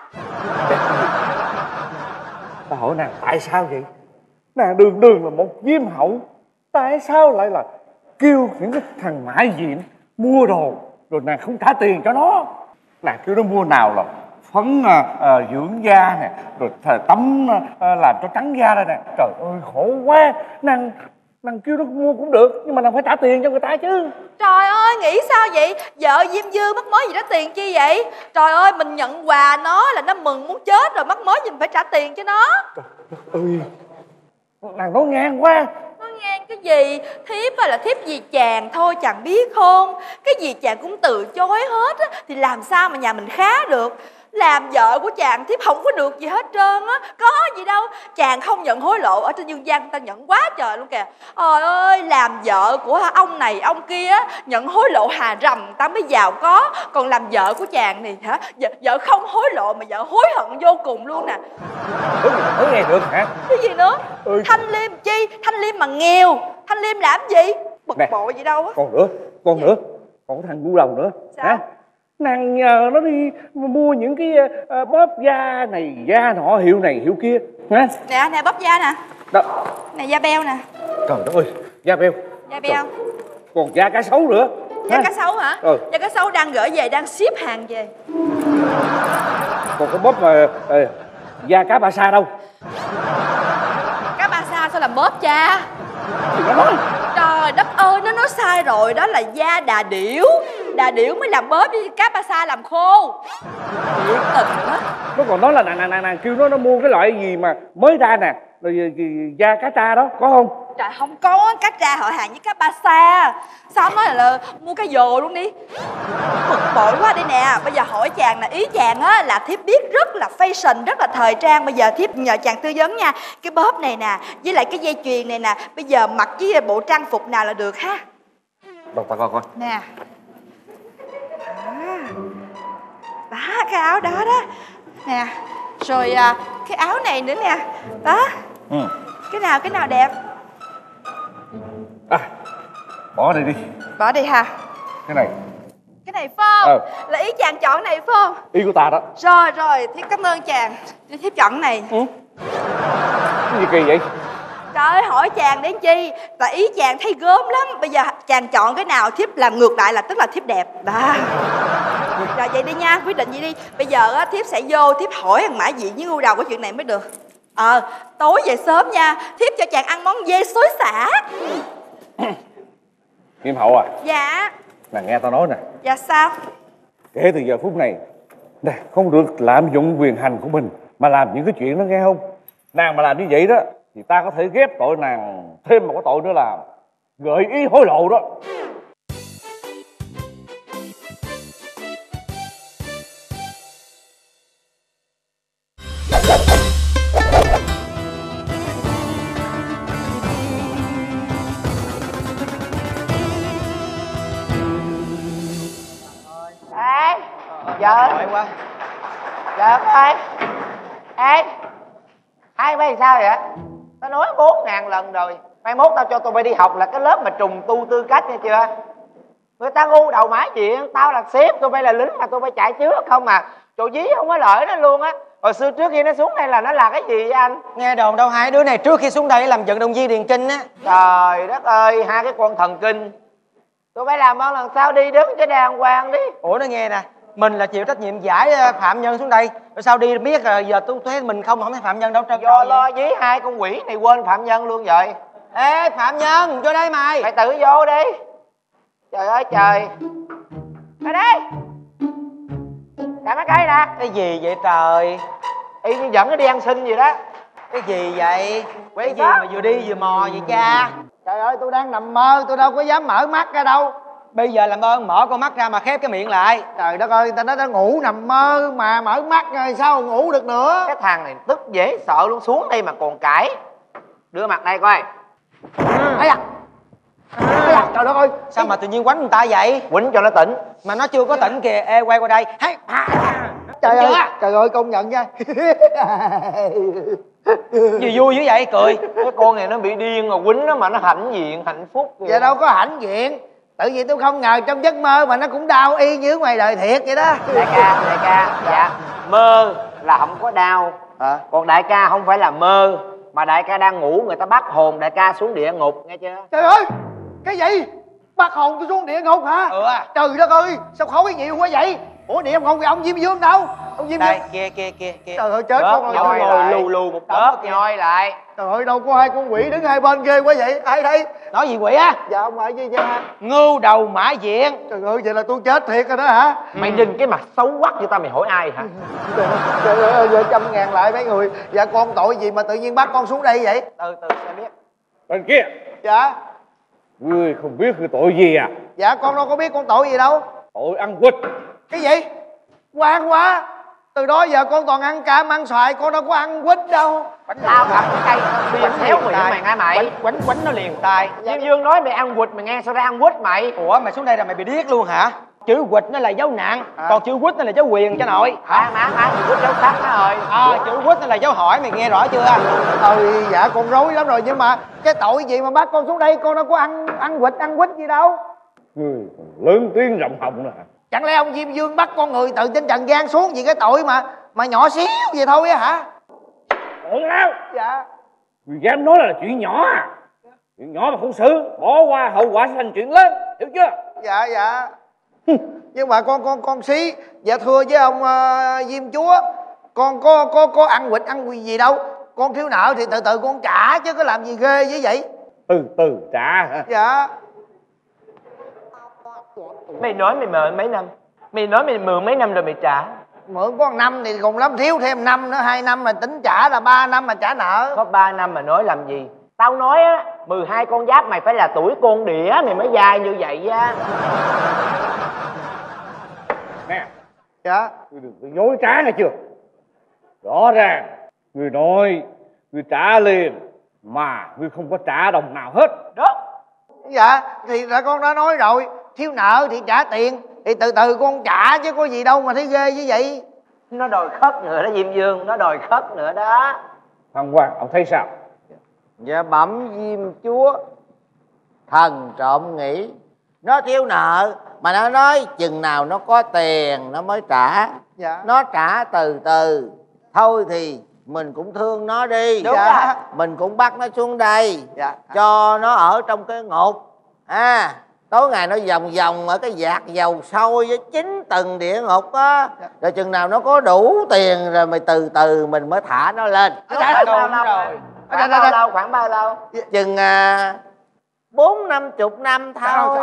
Ta hỏi nàng tại sao vậy? Nàng đường đường là một diêm hậu, tại sao lại là kêu những cái thằng Mã Diện mua đồ rồi nàng không trả tiền cho nó? Nàng kêu nó mua nào là phấn dưỡng da nè, rồi tắm làm cho trắng da đây nè. Trời ơi khổ quá. Nàng kêu nó mua cũng được, nhưng mà nàng phải trả tiền cho người ta chứ. Trời ơi, nghĩ sao vậy? Vợ Diêm Dư mắc mớ gì đó tiền chi vậy? Trời ơi, mình nhận quà nó là nó mừng muốn chết rồi, mắc mớ gì mình phải trả tiền cho nó. Trời ơi, nàng nói ngang quá. Nói ngang cái gì? Thiếp là thiếp vì chàng thôi, chàng biết không? Cái gì chàng cũng từ chối hết á, thì làm sao mà nhà mình khá được? Làm vợ của chàng thiếp không có được gì hết trơn á. Có gì đâu. Chàng không nhận hối lộ, ở trên dương gian người ta nhận quá trời luôn kìa. Trời ơi, làm vợ của ông này ông kia nhận hối lộ hà rầm ta mới giàu có. Còn làm vợ của chàng này hả, vợ không hối lộ mà vợ hối hận vô cùng luôn nè. Nói nghe được hả? Cái gì nữa? Thanh Liêm chi? Thanh Liêm mà nghèo, Thanh Liêm làm gì? Bực bội gì đâu á. Còn nữa, còn có thằng ngu đầu nữa. Sao? Hả? Nàng nhờ nó đi mua những cái bóp da này da nọ, hiệu này hiệu kia hả? Nè bóp da nè. Đó. Nè da beo nè. Trời đất ơi, da beo. Da beo. Còn da cá sấu nữa. Da cá sấu hả? Da cá sấu đang gửi về, đang ship hàng về. Còn cái bóp mà da cá ba sa đâu? Cá ba sa sao làm bóp cha? Thì nó nói. Trời đất ơi, nó nói sai rồi. Đó là da đà điểu. Đà điểu mới làm bóp, với cá ba sa làm khô. Thiệt tình á. Nó còn nói là nàng kêu nó mua cái loại gì mà mới ra nè, rồi da cá tra đó, có không? Trời không có, cá tra họ hàng với cá ba sa. Sao nói là mua cá dồ luôn đi. Bực bội quá đi nè. Bây giờ hỏi chàng là ý chàng á là thiếp biết rất là fashion, rất là thời trang. Bây giờ thiếp nhờ chàng tư vấn nha. Cái bóp này nè, với lại cái dây chuyền này nè, bây giờ mặc với bộ trang phục nào là được ha? Đâu ta coi. Nè. Đó, cái áo đó đó. Nè. Rồi cái áo này nữa nè. Đó. Cái nào đẹp? Bỏ đây đi. Bỏ đi ha. Cái này phải không? Là ý chàng chọn này phải không? Ý của ta đó. Rồi, thiếp cảm ơn chàng. Thiếp chọn này. Cái gì kỳ vậy? Trời ơi, hỏi chàng đến chi? Tại ý chàng thấy gớm lắm. Bây giờ chàng chọn cái nào thiếp làm ngược lại là tức là thiếp đẹp. Đó. Rồi vậy đi nha, quyết định vậy đi. Bây giờ á, thiếp sẽ vô, thiếp hỏi thằng Mã Diện với ngu đầu của chuyện này mới được. Tối về sớm nha, thiếp cho chàng ăn món dê xối xả. Nghiêm hậu à? Dạ. Nàng nghe tao nói nè. Dạ sao? Kể từ giờ phút này nè, không được lạm dụng quyền hành của mình mà làm những cái chuyện đó, nghe không? Nàng mà làm như vậy đó thì ta có thể ghép tội nàng thêm một cái tội nữa là gợi ý hối lộ đó. Vợ quá. Vợ ơi. Ê, hai mày sao vậy? Tao nói 4.000 lần rồi. Mai mốt tao cho tụi bay đi học là cái lớp mà trùng tu tư cách nghe chưa? Người ta ngu đầu mã chuyện. Tao là sếp, tôi phải là lính mà tôi phải chạy trước không mà. Chỗ dí không có lợi nó luôn á. Hồi xưa trước khi nó xuống đây là nó là cái gì vậy anh? Nghe đồn đâu hai đứa này trước khi xuống đây làm vận động viên điền kinh á. Trời đất ơi, hai cái con thần kinh. Tôi phải làm ơn lần sau đi đứng cho đàng hoàng đi. Ủa nó nghe nè, mình là chịu trách nhiệm giải phạm nhân xuống đây, rồi sao đi biết giờ tôi thấy mình không thấy phạm nhân đâu trơn. Do lo với hai con quỷ này quên phạm nhân luôn vậy. Ê phạm nhân vô đây mày. Mày tự vô đi. Trời ơi trời. Ra đây. Cả mấy cái nè. Cái gì vậy trời? Y như dẫn nó đi ăn xin gì đó. Cái gì vậy? Cái gì mà vừa đi vừa mò vậy cha? Trời ơi tôi đang nằm mơ, tôi đâu có dám mở mắt ra đâu. Bây giờ làm ơn mở con mắt ra mà khép cái miệng lại. Trời đất ơi, ta nói nó ngủ nằm mơ mà mở mắt rồi sao ngủ được nữa. Cái thằng này tức dễ sợ luôn, xuống đây mà còn cãi. Đưa mặt đây coi. Ây da. Ây da, trời đất ơi. Sao mà tự nhiên quánh người ta vậy? Quýnh cho nó tỉnh. Mà nó chưa có tỉnh kìa. Ê quay qua đây. Trời ơi công nhận nha. Gì vui dữ vậy cười. Cái con này nó bị điên mà quýnh nó mà nó hãnh diện hạnh phúc. Dạ đâu có hãnh diện. Tự vì tôi không ngờ trong giấc mơ mà nó cũng đau y như ngoài đời thiệt vậy đó. Đại ca, dạ. Mơ là không có đau. Còn đại ca không phải là mơ, mà đại ca đang ngủ, người ta bắt hồn đại ca xuống địa ngục, nghe chưa? Trời ơi, cái gì? Bắt hồn tôi xuống địa ngục hả? Trời đất ơi, sao khói nhiều quá vậy? Ủa địa ngục thì ông Diêm Vương đâu? Ông Diêm đây Dương. kia. Trời ơi chết con rồi. Ngồi lù lù một đớp nhoi lại. Trời ơi đâu có hai con quỷ đứng hai bên ghê quá vậy? Ai đây? Nói gì quỷ á? Dạ ông ngoại gì cha? Ngưu đầu mã diện. Trời ơi vậy là tôi chết thiệt rồi đó hả? Mày nhìn cái mặt xấu quắc cho tao, mày hỏi ai hả? Trời ơi giờ 100.000 lại mấy người. Dạ con tội gì mà tự nhiên bắt con xuống đây vậy? Từ sẽ biết. Bên kia. Dạ. Ngươi không biết cái tội gì à? Dạ con đâu có biết con tội gì đâu. Tội ăn quýt. Cái gì? Ngoan quá. Từ đó giờ con toàn ăn cam ăn xoài, con đâu có ăn quýt đâu. Tao cầm cái cây quánh xéo mày mày nghe mày. Quánh nó liền tay. Diêm Dương nói mày ăn quýt mày nghe sao ra ăn quýt mày? Ủa mày xuống đây là mày bị điếc luôn hả? Chữ quýt nó là dấu nặng, còn chữ quýt nó là dấu quyền cho nội. Má quýt dấu sắc nó rồi. Chữ quýt nó là dấu hỏi, mày nghe rõ chưa? Dạ con rối lắm rồi, nhưng mà cái tội gì mà bắt con xuống đây, con đâu có ăn quýt gì đâu. Ngươi còn lớn tiếng rộng họng nữa hả? Chẳng lẽ ông Diêm Dương bắt con người từ trên trần gian xuống vì cái tội mà nhỏ xíu vậy thôi á hả? Ổn nào? Dạ. Ngươi dám nói là chuyện nhỏ à? Chuyện nhỏ mà không xử, bỏ qua hậu quả sẽ thành chuyện lớn, hiểu chưa? Dạ. Nhưng mà con xí, dạ thưa với ông Diêm Chúa, con có ăn quỵt ăn quỳ gì đâu. Con thiếu nợ thì từ từ con trả chứ có làm gì ghê với vậy. Từ từ trả hả? Dạ. Mày nói mày mượn mấy năm? Mày nói mày mượn mấy năm rồi mày trả? Mượn có 1 năm thì còn lắm, thiếu thêm năm nữa, 2 năm mà tính trả là 3 năm mà trả nợ. Có 3 năm mà nói làm gì? Tao nói á, 12 con giáp mày phải là tuổi con đĩa mày mới dai như vậy á. Nè. Dạ. Ngươi đừng có dối trá nghe chưa? Rõ ràng ngươi nói ngươi trả liền mà ngươi không có trả đồng nào hết. Đó. Dạ thì là con đã nói rồi, thiếu nợ thì trả tiền, thì từ từ con trả chứ có gì đâu mà thấy ghê như vậy. Nó đòi khất nữa đó Diêm Dương, nó đòi khất nữa đó. Thằng Hoàng ông thấy sao? Dạ bẩm Diêm Chúa, thần trộm nghĩ nó thiếu nợ mà nó nói chừng nào nó có tiền nó mới trả. Dạ. Nó trả từ từ thôi thì mình cũng thương nó đi. Đúng dạ. Mình cũng bắt nó xuống đây. Dạ. Cho nó ở trong cái ngục. Tối ngày nó vòng vòng ở cái vạc dầu sôi với 9 tầng địa ngục á. Dạ. Rồi chừng nào nó có đủ tiền rồi mày từ từ mình mới thả nó lên. Khoảng bao lâu? Chừng 40-50 năm thôi.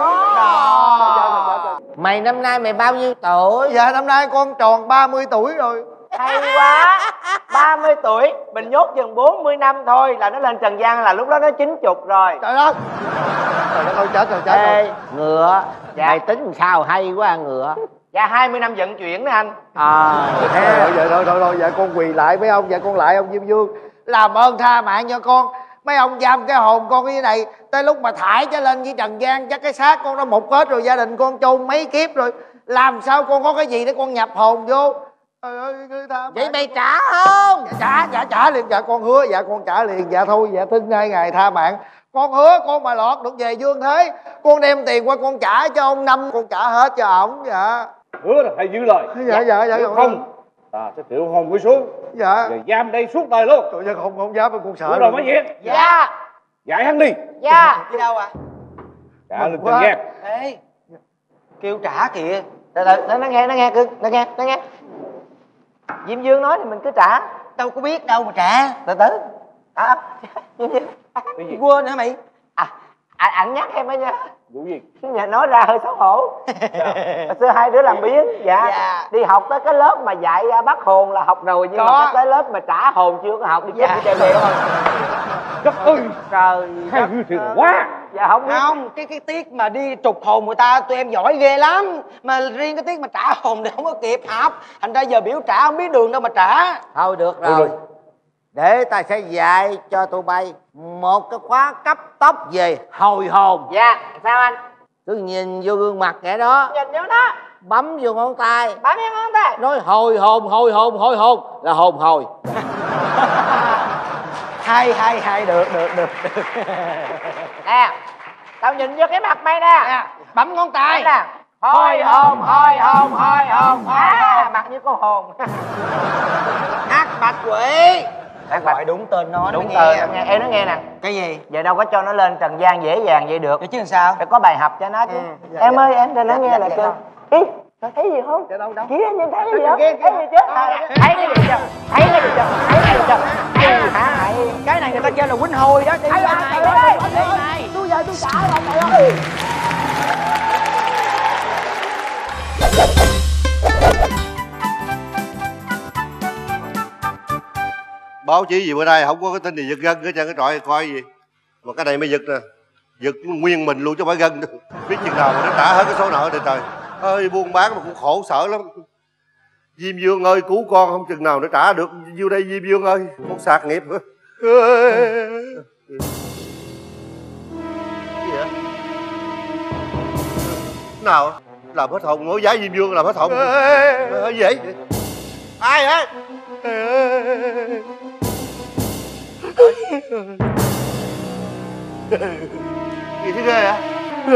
Mày năm nay mày bao nhiêu tuổi? Dạ năm nay con tròn 30 tuổi rồi. Hay quá. 30 tuổi mình nhốt chừng 40 năm thôi là nó lên trần gian, là lúc đó nó 90 rồi. Trời ơi. Trời đất ơi chết rồi. Ngựa. Dạ. Mày tính sao hay quá ngựa. Dạ 20 năm vận chuyển đó anh. Rồi dạ con quỳ lại mấy ông, dạ con lại ông Diêm Vương, làm ơn tha mạng cho con. Mấy ông giam cái hồn con như thế này, tới lúc mà thải trở lên với trần gian chắc cái xác con nó mục hết rồi, gia đình con chôn mấy kiếp rồi, làm sao con có cái gì để con nhập hồn vô. Trời ơi, người ta vậy mày trả không? Trả liền. Dạ con hứa, dạ con trả liền. Dạ thôi, dạ thinh 2 ngày tha mạng. Con hứa con mà lọt được về Dương Thế, con đem tiền qua con trả cho ông Năm, con trả hết cho ổng. Dạ hứa là phải giữ lời. Dạ nếu không ta sẽ triệu hồn ngươi xuống. Dạ. Rồi giam đây suốt đời luôn. Trời ơi, không dám, con sợ rồi. Mấy việc. Dạ. Dạy hắn đi. Dạ. Đi đâu à? Trả lên tiền ghét. Ê, kêu trả kìa. Từ từ, nó nghe cưng, nó nghe. Diêm Dương nói thì mình cứ trả. Đâu có biết đâu mà trả. Từ từ. Diêm Dương. Quên hả mày? Ảnh nhắc em ấy nha. Vụ gì? Nhà nói ra hơi xấu hổ. Hồi xưa hai đứa làm biến. Dạ. Đi học tới cái lớp mà dạy bắt hồn là học rồi, nhưng mà tới lớp mà trả hồn chưa có học. Đi chết đi chơi bèo không. Đất ơi. Trời. Hai người thiệt quá. Dạ không biết. Không, cái tiết mà đi trục hồn người ta tụi em giỏi ghê lắm. Mà riêng cái tiết mà trả hồn thì không có kịp học. Thành ra giờ biểu trả không biết đường đâu mà trả. Thôi được rồi. Để ta sẽ dạy cho tụi bay một cái khóa cấp tốc về hồi hồn. Dạ, sao anh? Cứ nhìn vô gương mặt kẻ đó, Nhìn vô đó. bấm vô ngón tay, Bấm vô ngón tay. nói hồi hồn là hồn hồi. Hay, được. Nè, tao nhìn vô cái mặt mày nè. Bấm ngón tay. Nè. Hồi hồn. Mặt như con hồn. Ác bạch quỷ. Ác Gọi đúng tên nó. Đúng tên nó nghe. Em nó nghe nè. Cái gì? Giờ đâu có cho nó lên trần gian dễ dàng vậy được. Vậy chứ làm sao? Phải có bài học cho nó chứ. Em ơi, em cho nó nghe là kêu. Ý, có thấy gì không? Đâu Chị em nhìn thấy gì không? Thấy gì chứ? Thấy cái gì chưa? Thấy cái gì chưa? Hả? Cái này người ta kêu là quýnh hồi đó. Đi này. Tôi giờ tôi trả lại mày ơi. Báo chí gì bữa nay không có cái tin gì giật gân hết trơn, cái trọi coi gì mà cái này mới giật nè, giật nguyên mình luôn chứ không phải gân đâu. Biết chừng nào mà nó trả hết cái số nợ thì trời ơi, buôn bán mà cũng khổ sở lắm. Diêm Dương ơi cứu con, không chừng nào nó trả được nhiêu đây Diêm Dương ơi, con sạc nghiệp nữa. Cái gì vậy? Nào làm hết hồn, ngồi giá Diêm Dương làm hết hồn. Gì vậy? Ai hả? Gì thế ghê hả?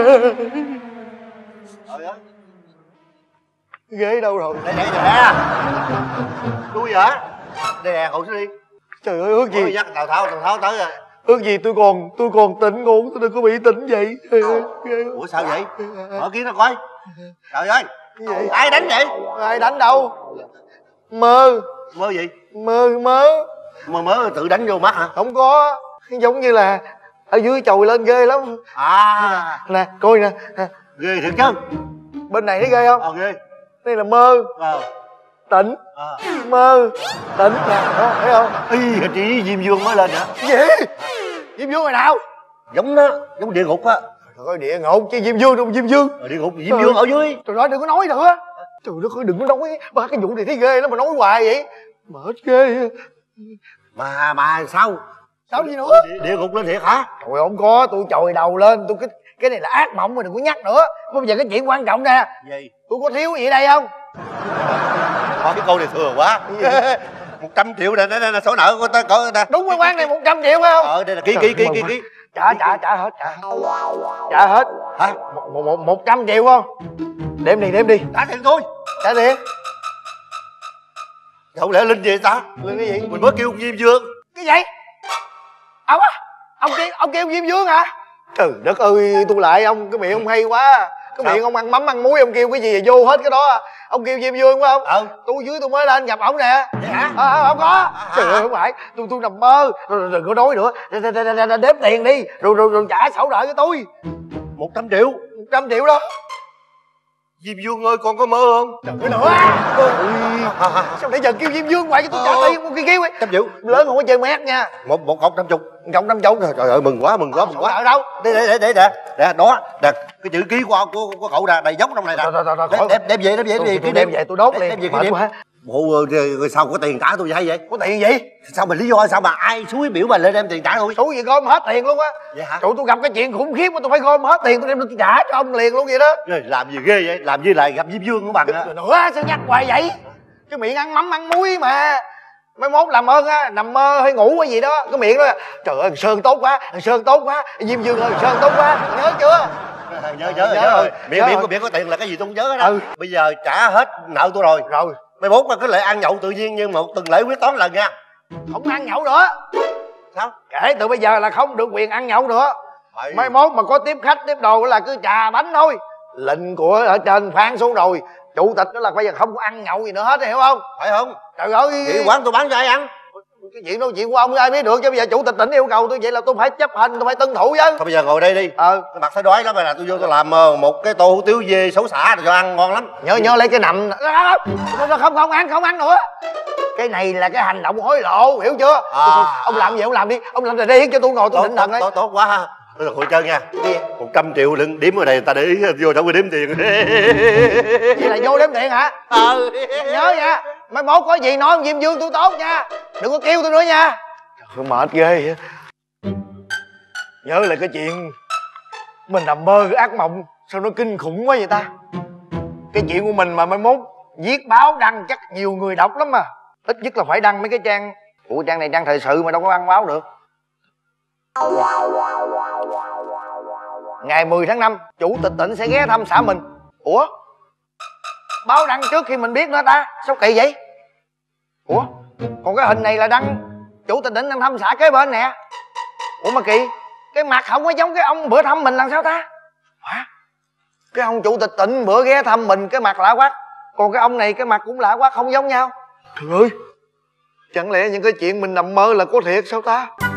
Trời ơi, ghế đâu rồi? Đây nè. Tôi hả? Đây nè, ngồi xuống đi. Trời ơi, ước gì? Dắt Tào Tháo tới rồi. Ước gì tôi còn tỉnh ngủ, tôi đừng có bị tỉnh vậy. Ủa sao vậy? Mở kiến nó coi. Trời ơi, ai đánh vậy? Ai đánh đâu? Mơ gì? Mơ tự đánh vô mắt hả? Không có, giống như là ở dưới chồi lên ghê lắm. Nè coi nè. Ghê thiệt chứ. Bên này thấy ghê không? Ghê. Đây là mơ. Tỉnh. Mơ. Tỉnh nè, thấy không? Ý, chị Diêm Dương mới lên hả? Gì? Diêm Dương rồi nào? Giống đó, giống địa ngục á. Trời ơi, địa ngục chứ Diêm Dương đâu. Diêm Dương. Địa ngục Diêm Dương ở dưới. Trời ơi, đừng có nói nữa. Trời đất ơi, đừng có nói ba cái vụ này thấy ghê lắm mà nói hoài vậy. Mệt ghê. Mà sao gì nữa? Địa ngục lên thiệt hả? Trời ơi, không có, tôi chồi đầu lên, tôi cái này là ác mộng mà đừng có nhắc nữa. Bây giờ cái chuyện quan trọng nè. Gì? Tôi có thiếu gì ở đây không? Thôi cái câu này thừa quá. 100 triệu nè, số nợ của ta coi nè. Đúng, quan này 100 triệu phải không? Đây là ký. Trả hết. Trả hết. Hả? 100 triệu không? Đếm đi. Trả tiền tôi. Trả tiền. Không lẽ Linh gì ta? Linh cái gì? Mình mới kêu Diêm Dương. Cái gì? Ông á? Ông kêu Diêm Dương hả? Trời đất ơi, tôi lại ông, cái miệng ông hay quá. Cái miệng ông ăn mắm ăn muối, ông kêu cái gì vô hết cái đó. Ông kêu Diêm Dương phải không? Tôi dưới tôi mới lên gặp ổng nè. Vậy hả? Không có. Trời ơi, không phải, tôi nằm mơ. Rồi đừng có nói nữa. Đếm tiền đi, rồi trả sổ nợ cho tôi. 100 triệu. 100 triệu đó. Diêm Dương ơi, con có mơ không? Trời ơi nữa. Sao nãy giờ kêu Diêm Dương hoài cho tôi trả tiền con kia kêu ấy. 100 triệu. Lớn không có chơi mét nha. Một cọc 50. Cọc 50. Trời ơi, mừng quá. Ở đâu? Để đó. Nè, cái chữ ký của cậu nè, đầy dấu trong này nè. Đem về tôi đốt liền. Đem về bộ rồi sao có tiền trả tôi hay vậy? Có tiền gì? Sao mà lý do sao mà ai xúi biểu mà lên đem tiền trả tôi? Xúi gì gom hết tiền luôn á. Vậy hả? Trời, tôi gặp cái chuyện khủng khiếp mà tôi phải gom hết tiền tôi đem tôi trả cho ông liền luôn vậy đó. Làm gì ghê vậy? Làm như là gặp Diêm Dương của bằng á. Nữa sao nhắc hoài vậy? Cái miệng ăn mắm ăn muối mà. Mai mốt làm ơn á, nằm mơ hay ngủ hay gì đó, cái miệng đó trời ơi thằng Sơn tốt quá, thằng Sơn tốt quá, Diêm Dương ơi thằng Sơn tốt quá, nhớ chưa? Nhớ rồi. Miệng có tiền là cái gì tôi không nhớ đó. Bây giờ trả hết nợ tôi rồi. Mai mốt cứ lại ăn nhậu tự nhiên như một tuần lễ quyết toán lần nha. Không ăn nhậu nữa. Sao? Kể từ bây giờ là không được quyền ăn nhậu nữa. Mai mốt mà có tiếp khách tiếp đồ là cứ trà bánh thôi. Lệnh của ở trên phán xuống rồi. Chủ tịch đó là bây giờ không có ăn nhậu gì nữa hết, hiểu không? Phải không? Trời ơi, vậy quán tôi bán cho ai ăn? Cái chuyện đó chuyện của ông ai biết được, chứ bây giờ chủ tịch tỉnh yêu cầu tôi vậy là tôi phải chấp hành, tôi phải tuân thủ chứ. Thôi bây giờ ngồi đây đi. Cái mặt thấy đói lắm rồi, là tôi vô tôi làm một cái tô hủ tiếu dê xấu xả rồi cho ăn ngon lắm. Nhớ lấy cái nằm không ăn nữa. Cái này là cái hành động hối lộ, hiểu chưa? Ông làm gì ông làm đi, ông làm rồi đi cho tôi ngồi tôi định thần đấy. Tốt quá ha. Tôi là hội trơn nha. 100 triệu đừng đếm ở đây, người ta để ý vô trong cái đếm tiền. Vậy là vô đếm tiền hả? Nhớ nha, mai mốt có gì nói ông Diêm Dương tôi tốt nha, đừng có kêu tôi nữa nha. Trời, mệt ghê vậy. Nhớ lại cái chuyện mình nằm mơ cái ác mộng sao nó kinh khủng quá vậy ta. Cái chuyện của mình mà mai mốt viết báo đăng chắc nhiều người đọc lắm mà. Ít nhất là phải đăng mấy cái trang. Ủa trang này trang thời sự mà đâu có đăng báo được. Ngày 10 tháng 5 chủ tịch tỉnh sẽ ghé thăm xã mình. Ủa báo đăng trước khi mình biết nữa ta, sao kỳ vậy? Ủa còn cái hình này là đăng chủ tịch tỉnh đang thăm xã kế bên nè. Ủa mà kỳ, cái mặt không có giống cái ông bữa thăm mình làm sao ta? Hả? Cái ông chủ tịch tỉnh bữa ghé thăm mình cái mặt lạ quá, còn cái ông này cái mặt cũng lạ quá, không giống nhau. Trời ơi, chẳng lẽ những cái chuyện mình nằm mơ là có thiệt sao ta?